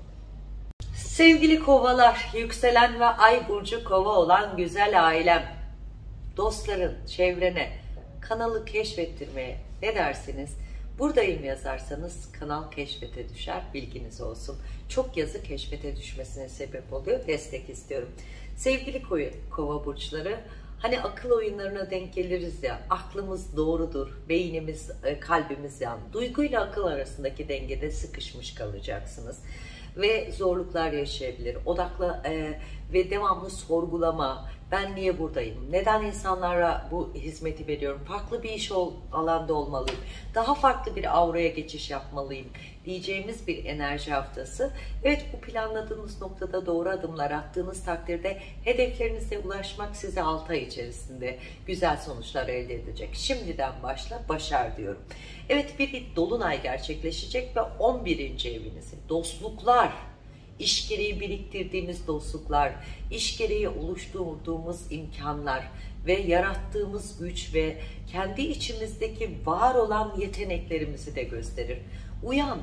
Sevgili kovalar, yükselen ve ay burcu kova olan güzel ailem, dostların, çevrene, kanalı keşfettirmeye ne dersiniz? Buradayım yazarsanız kanal keşfete düşer, bilginiz olsun. Çok yazı keşfete düşmesine sebep oluyor, destek istiyorum. Sevgili kova burçları, hani akıl oyunlarına denk geliriz ya, aklımız doğrudur, beynimiz, kalbimiz yan. Duyguyla akıl arasındaki dengede sıkışmış kalacaksınız. Ve zorluklar yaşayabilir. Odakla e, ve devamlı sorgulama. Ben niye buradayım? Neden insanlara bu hizmeti veriyorum? Farklı bir iş ol, alanda olmalıyım. Daha farklı bir auraya geçiş yapmalıyım diyeceğimiz bir enerji haftası. Evet, bu planladığınız noktada doğru adımlar attığınız takdirde hedeflerinize ulaşmak size altı ay içerisinde güzel sonuçlar elde edecek. Şimdiden başla, başar diyorum. Evet, bir dolunay gerçekleşecek ve on birinci evinizi, dostluklar, İş gereği biriktirdiğimiz dostluklar, iş gereği oluşturduğumuz imkanlar ve yarattığımız güç ve kendi içimizdeki var olan yeteneklerimizi de gösterir. Uyan,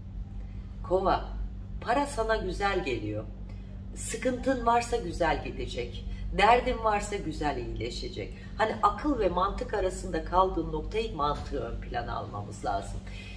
kova, para sana güzel geliyor. Sıkıntın varsa güzel gidecek. Derdin varsa güzel iyileşecek. Hani akıl ve mantık arasında kaldığın noktayı, mantığı ön plana almamız lazım.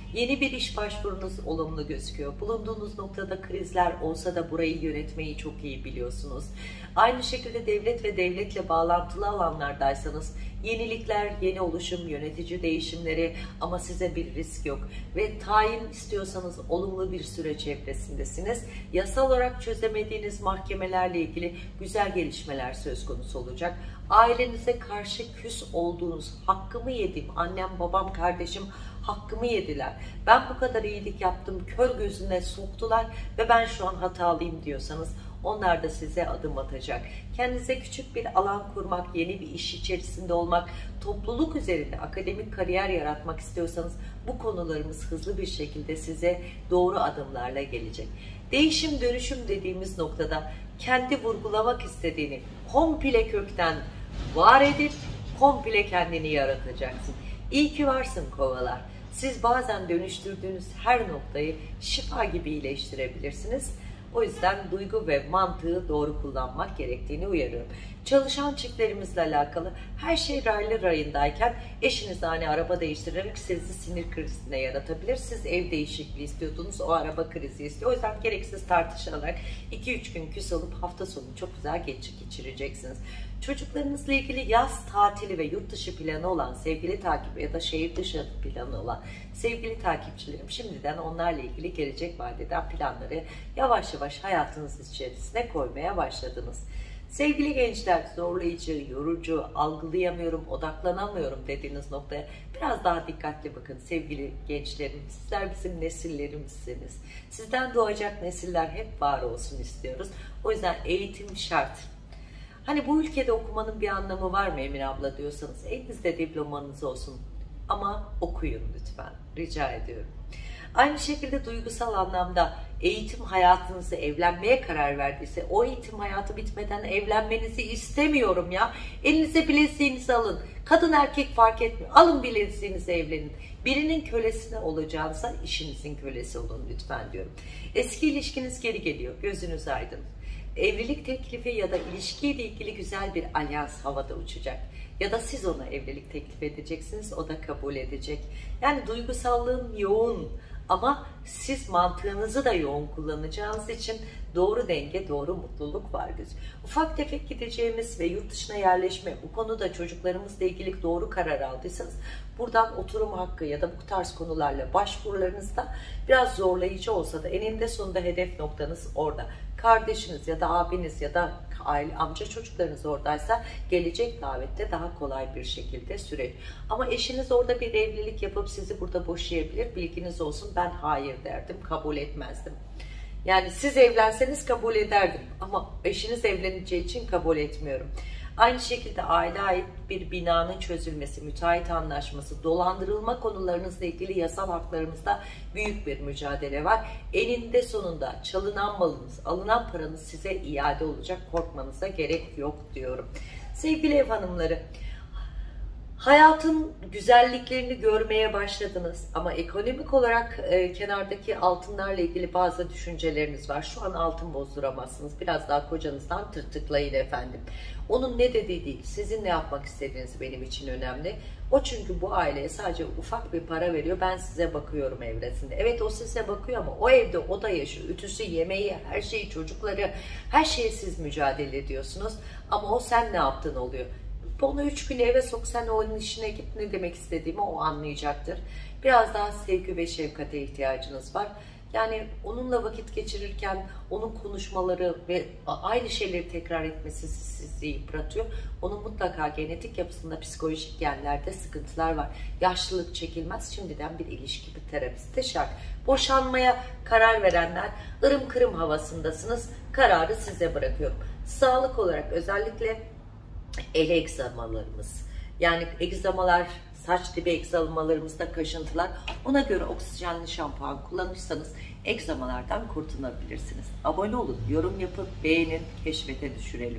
Yeni bir iş başvurunuz olumlu gözüküyor. Bulunduğunuz noktada krizler olsa da burayı yönetmeyi çok iyi biliyorsunuz. Aynı şekilde devlet ve devletle bağlantılı alanlardaysanız yenilikler, yeni oluşum, yönetici değişimleri ama size bir risk yok. Ve tayin istiyorsanız olumlu bir süreç evresindesiniz. Yasal olarak çözemediğiniz mahkemelerle ilgili güzel gelişmeler söz konusu olacak. Ailenize karşı küs olduğunuz, hakkımı yedim, annem, babam, kardeşim hakkımı yediler. Ben bu kadar iyilik yaptım, kör gözüne soktular ve ben şu an hatalıyım diyorsanız onlar da size adım atacak. Kendinize küçük bir alan kurmak, yeni bir iş içerisinde olmak, topluluk üzerinde akademik kariyer yaratmak istiyorsanız bu konularımız hızlı bir şekilde size doğru adımlarla gelecek. Değişim dönüşüm dediğimiz noktada kendi vurgulamak istediğini komple kökten var edip komple kendini yaratacaksın. İyi ki varsın kovalar. Siz bazen dönüştürdüğünüz her noktayı şifa gibi iyileştirebilirsiniz. O yüzden duygu ve mantığı doğru kullanmak gerektiğini uyarıyorum. Çalışan çiftlerimizle alakalı her şey raylı rayındayken eşiniz hani araba değiştirerek sizi sinir krizine yaratabilir. Siz ev değişikliği istiyordunuz, o araba krizi istiyor. O yüzden gereksiz tartışılarak iki üç gün küs olup hafta sonu çok güzel geçireceksiniz. Çocuklarınızla ilgili yaz tatili ve yurt dışı planı olan sevgili takip ya da şehir dışı planı olan sevgili takipçilerim, şimdiden onlarla ilgili gelecek vadeden planları yavaş yavaş hayatınız içerisine koymaya başladınız. Sevgili gençler, zorlayıcı, yorucu, algılayamıyorum, odaklanamıyorum dediğiniz noktaya biraz daha dikkatli bakın sevgili gençlerim. Sizler bizim nesillerimizsiniz. Sizden doğacak nesiller hep var olsun istiyoruz. O yüzden eğitim şart. Hani bu ülkede okumanın bir anlamı var mı Emine abla diyorsanız elinizde diplomanız olsun ama okuyun lütfen, rica ediyorum. Aynı şekilde duygusal anlamda eğitim hayatınızı evlenmeye karar verdiyse o eğitim hayatı bitmeden evlenmenizi istemiyorum ya. Elinize bileziğinizi alın. Kadın erkek fark etmiyor. Alın bileziğinizi, evlenin. Birinin kölesine olacağınıza işinizin kölesi olun lütfen diyorum. Eski ilişkiniz geri geliyor. Gözünüz aydın. Evlilik teklifi ya da ilişkiyle ilgili güzel bir alyans havada uçacak. Ya da siz ona evlilik teklif edeceksiniz, o da kabul edecek. Yani duygusallığın yoğun ama siz mantığınızı da yoğun kullanacağınız için doğru denge, doğru mutluluk var gözü. Ufak tefek gideceğimiz ve yurt dışına yerleşme, bu konuda çocuklarımızla ilgili doğru karar aldıysanız buradan oturum hakkı ya da bu tarz konularla başvurularınızda biraz zorlayıcı olsa da eninde sonunda hedef noktanız orada. Kardeşiniz ya da abiniz ya da aile, amca çocuklarınız oradaysa gelecek davette daha kolay bir şekilde süreç. Ama eşiniz orada bir evlilik yapıp sizi burada boşayabilir. Bilginiz olsun, ben hayır derdim, kabul etmezdim. Yani siz evlenseniz kabul ederdim ama eşiniz evleneceği için kabul etmiyorum. Aynı şekilde aile ait bir binanın çözülmesi, müteahhit anlaşması, dolandırılma konularınızla ilgili yasal haklarımızda büyük bir mücadele var. Eninde sonunda çalınan malınız, alınan paranız size iade olacak, korkmanıza gerek yok diyorum. Sevgili ev hanımları, hayatın güzelliklerini görmeye başladınız ama ekonomik olarak e, kenardaki altınlarla ilgili bazı düşünceleriniz var. Şu an altın bozduramazsınız. Biraz daha kocanızdan tırtıklayın efendim. Onun ne dediği değil, sizin ne yapmak istediğiniz benim için önemli. O çünkü bu aileye sadece ufak bir para veriyor. Ben size bakıyorum evresinde. Evet, o size bakıyor ama o evde o da yaşıyor. Ütüsü, yemeği, her şeyi, çocukları, her şeye siz mücadele ediyorsunuz. Ama o sen ne yaptın oluyor. Onu üç gün eve sok, sen onun işine git, ne demek istediğimi o anlayacaktır. Biraz daha sevgi ve şefkate ihtiyacınız var. Yani onunla vakit geçirirken onun konuşmaları ve aynı şeyleri tekrar etmesi sizi yıpratıyor. Onun mutlaka genetik yapısında psikolojik genlerde sıkıntılar var. Yaşlılık çekilmez. Şimdiden bir ilişki, bir terapiste şart. Boşanmaya karar verenler ırım kırım havasındasınız. Kararı size bırakıyorum. Sağlık olarak özellikle el egzamalarımız, yani egzamalar, saç dibi egzamalarımızda kaşıntılar, ona göre oksijenli şampuan kullanırsanız egzamalardan kurtulabilirsiniz. Abone olun, yorum yapıp beğenin, keşfete düşürelim.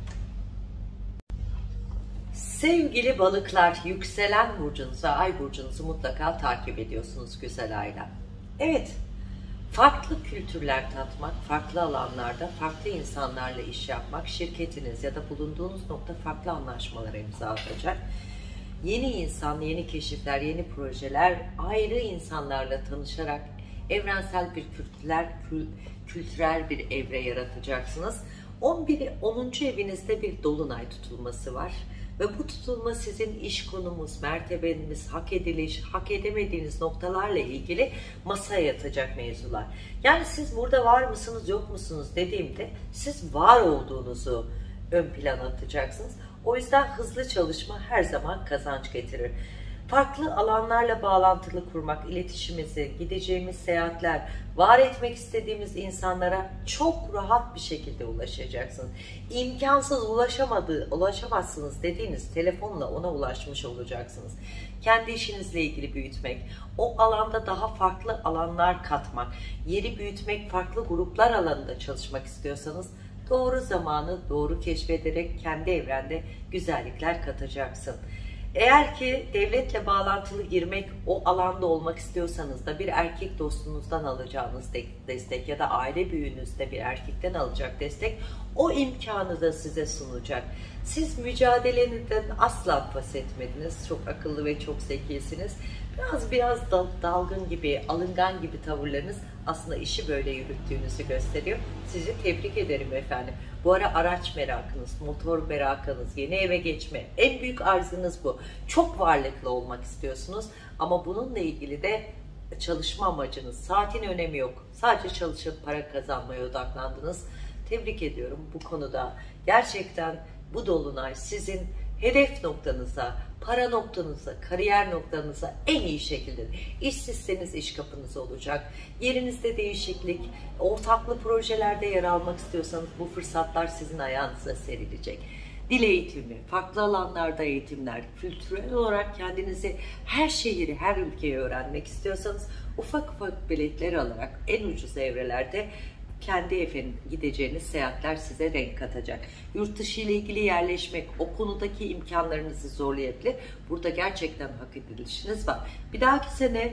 Sevgili balıklar, yükselen burcunuzu, ay burcunuzu mutlaka takip ediyorsunuz güzel ailem. Evet, farklı kültürler tatmak, farklı alanlarda, farklı insanlarla iş yapmak, şirketiniz ya da bulunduğunuz nokta farklı anlaşmalara imza atacak. Yeni insan, yeni keşifler, yeni projeler, ayrı insanlarla tanışarak evrensel bir kültürel, kültürel bir evre yaratacaksınız. on bir, onuncu evinizde bir dolunay tutulması var. Ve bu tutulma sizin iş konumuz, mertebeniz, hak ediliş, hak edemediğiniz noktalarla ilgili masaya yatacak mevzular. Yani siz burada var mısınız, yok musunuz dediğimde siz var olduğunuzu ön plana atacaksınız. O yüzden hızlı çalışma her zaman kazanç getirir. Farklı alanlarla bağlantılı kurmak, iletişimimizi, gideceğimiz seyahatler, var etmek istediğimiz insanlara çok rahat bir şekilde ulaşacaksınız. İmkansız ulaşamadığı, ulaşamazsınız dediğiniz telefonla ona ulaşmış olacaksınız. Kendi işinizle ilgili büyütmek, o alanda daha farklı alanlar katmak, yeri büyütmek, farklı gruplar alanında çalışmak istiyorsanız doğru zamanı doğru keşfederek kendi evrende güzellikler katacaksın. Eğer ki devletle bağlantılı girmek, o alanda olmak istiyorsanız da bir erkek dostunuzdan alacağınız destek ya da aile büyüğünüzde bir erkekten alacak destek o imkanı da size sunacak. Siz mücadelenizden asla pes etmediniz. Çok akıllı ve çok zekisiniz. Biraz biraz dalgın gibi, alıngan gibi tavırlarınız aslında işi böyle yürüttüğünüzü gösteriyor. Sizi tebrik ederim efendim. Bu ara araç merakınız, motor merakınız, yeni eve geçme, en büyük arzınız bu. Çok varlıklı olmak istiyorsunuz ama bununla ilgili de çalışma amacınız, saatin önemi yok. Sadece çalışıp para kazanmaya odaklandınız. Tebrik ediyorum bu konuda. Gerçekten bu dolunay sizin hedef noktanıza, para noktanıza, kariyer noktanıza en iyi şekilde, işsizseniz iş kapınız olacak. Yerinizde değişiklik, ortaklı projelerde yer almak istiyorsanız bu fırsatlar sizin ayağınıza serilecek. Dil eğitimi, farklı alanlarda eğitimler, kültürel olarak kendinizi her şehri, her ülkeyi öğrenmek istiyorsanız ufak ufak biletler alarak en ucuz evrelerde kendi efendim gideceğiniz seyahatler size renk katacak. Yurt dışı ile ilgili yerleşmek o konudaki imkanlarınızı zorlayabilir. Burada gerçekten hak edilişiniz var. Bir dahaki sene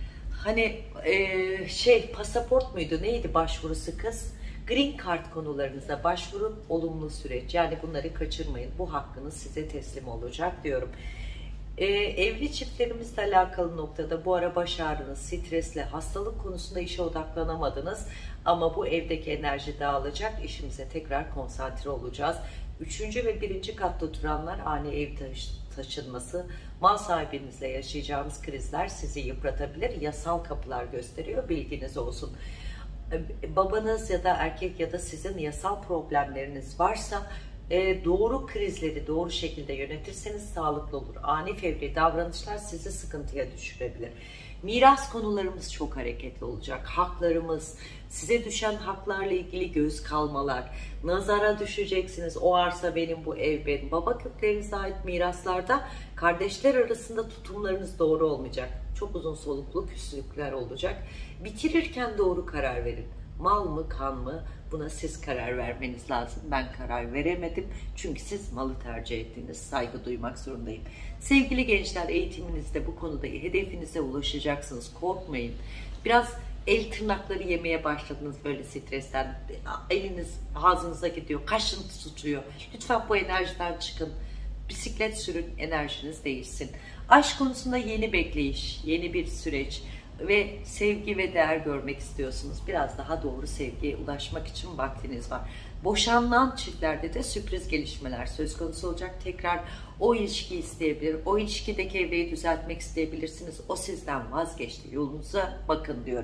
hani e, şey pasaport muydu neydi başvurusu kız? Green Card konularınıza başvurun, olumlu süreç. Yani bunları kaçırmayın. Bu hakkınız size teslim olacak diyorum. Ee, evli çiftlerimizle alakalı noktada bu ara baş ağrınız, stresle, hastalık konusunda işe odaklanamadınız. Ama bu evdeki enerji dağılacak. İşimize tekrar konsantre olacağız. Üçüncü ve birinci katta oturanlar ani ev taşı taşınması, mal sahibinizle yaşayacağınız krizler sizi yıpratabilir. Yasal kapılar gösteriyor. Bilginiz olsun. Babanız ya da erkek ya da sizin yasal problemleriniz varsa doğru krizleri doğru şekilde yönetirseniz sağlıklı olur. Ani fevri davranışlar sizi sıkıntıya düşürebilir. Miras konularımız çok hareketli olacak. Haklarımız, size düşen haklarla ilgili göz kalmalar, nazara düşeceksiniz. O arsa benim, bu ev benim. Baba köklerinize ait miraslarda kardeşler arasında tutumlarınız doğru olmayacak. Çok uzun soluklu küslükler olacak. Bitirirken doğru karar verin. Mal mı, kan mı? Buna siz karar vermeniz lazım. Ben karar veremedim. Çünkü siz malı tercih ettiniz. Saygı duymak zorundayım. Sevgili gençler, eğitiminizde bu konuda hedefinize ulaşacaksınız. Korkmayın. Biraz el tırnakları yemeye başladınız böyle stresten. Eliniz ağzınıza gidiyor. Kaşıntı tutuyor. Lütfen bu enerjiden çıkın. Bisiklet sürün, enerjiniz değişsin. Aşk konusunda yeni bekleyiş, yeni bir süreç ve sevgi ve değer görmek istiyorsunuz. Biraz daha doğru sevgiye ulaşmak için vaktiniz var. Boşanılan çiftlerde de sürpriz gelişmeler söz konusu olacak. Tekrar o ilişkiyi isteyebilir. O ilişkideki evreyi düzeltmek isteyebilirsiniz. O sizden vazgeçti. Yolunuza bakın diyorum.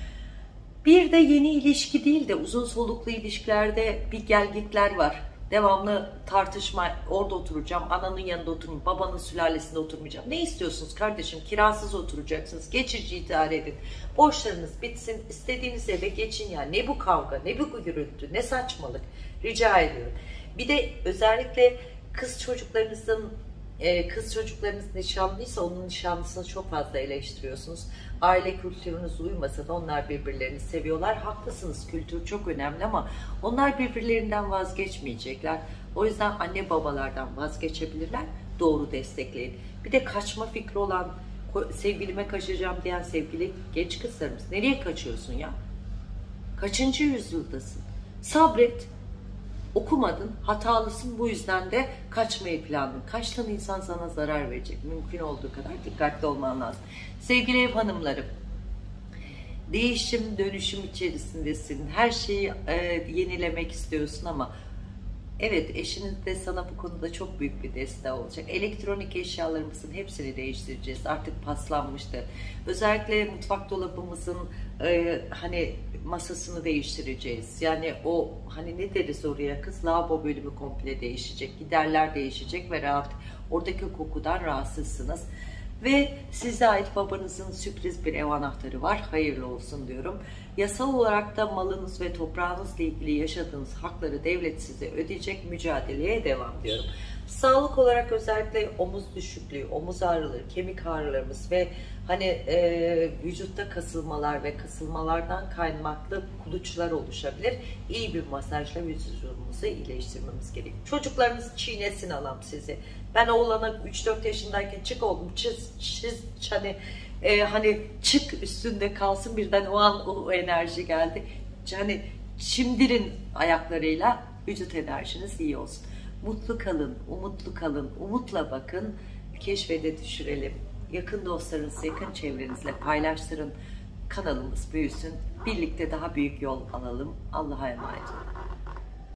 Bir de yeni ilişki değil de uzun soluklu ilişkilerde bir gelgitler var. Devamlı tartışma, orada oturacağım, ananın yanında oturmayacağım, babanın sülalesinde oturmayacağım. Ne istiyorsunuz kardeşim? Kirasız oturacaksınız, geçici idare edin. Borçlarınız bitsin, istediğiniz eve geçin ya. Ne bu kavga, ne bu gürültü, ne saçmalık. Rica ediyorum. Bir de özellikle kız çocuklarınızın, kız çocuklarınız nişanlıysa onun nişanlısını çok fazla eleştiriyorsunuz. Aile kültürünüz uymasa da onlar birbirlerini seviyorlar. Haklısınız, kültür çok önemli ama onlar birbirlerinden vazgeçmeyecekler. O yüzden anne babalardan vazgeçebilirler. Doğru destekleyin. Bir de kaçma fikri olan, sevgilime kaçacağım diyen sevgili genç kızlarımız. Nereye kaçıyorsun ya? Kaçıncı yüzyıldasın? Sabret. Okumadın, hatalısın, bu yüzden de kaçmayı planladın. Kaçtığın insan sana zarar verecek. Mümkün olduğu kadar dikkatli olman lazım. Sevgili ev hanımlarım, değişim, dönüşüm içerisindesin. Her şeyi e, yenilemek istiyorsun ama evet, eşiniz de sana bu konuda çok büyük bir destek olacak. Elektronik eşyalarımızın hepsini değiştireceğiz. Artık paslanmıştı. Özellikle mutfak dolabımızın e, hani masasını değiştireceğiz. Yani o hani ne deriz oraya kız, lavabo bölümü komple değişecek. Giderler değişecek ve rahat, oradaki kokudan rahatsızsınız. Ve size ait babanızın sürpriz bir ev anahtarı var. Hayırlı olsun diyorum. Yasal olarak da malınız ve toprağınızla ilgili yaşadığınız hakları devlet size ödeyecek, mücadeleye devam diyorum. Sağlık olarak özellikle omuz düşüklüğü, omuz ağrıları, kemik ağrılarımız ve hani e, vücutta kasılmalar ve kasılmalardan kaynaklı kuluçlar oluşabilir. İyi bir masajla vücudumuzu iyileştirmemiz gerekiyor. Çocuklarınız çiğnesin alam sizi. Ben oğlana üç dört yaşındayken çık oğlum çiz, çiz, hani, e, hani çık üstünde kalsın, birden o an o enerji geldi. Hani çimdirin ayaklarıyla, vücut enerjiniz iyi olsun. Mutlu kalın, umutlu kalın, umutla bakın, keşfede düşürelim. Yakın dostlarınızla, yakın çevrenizle paylaştırın. Kanalımız büyüsün. Birlikte daha büyük yol alalım. Allah'a emanet olun.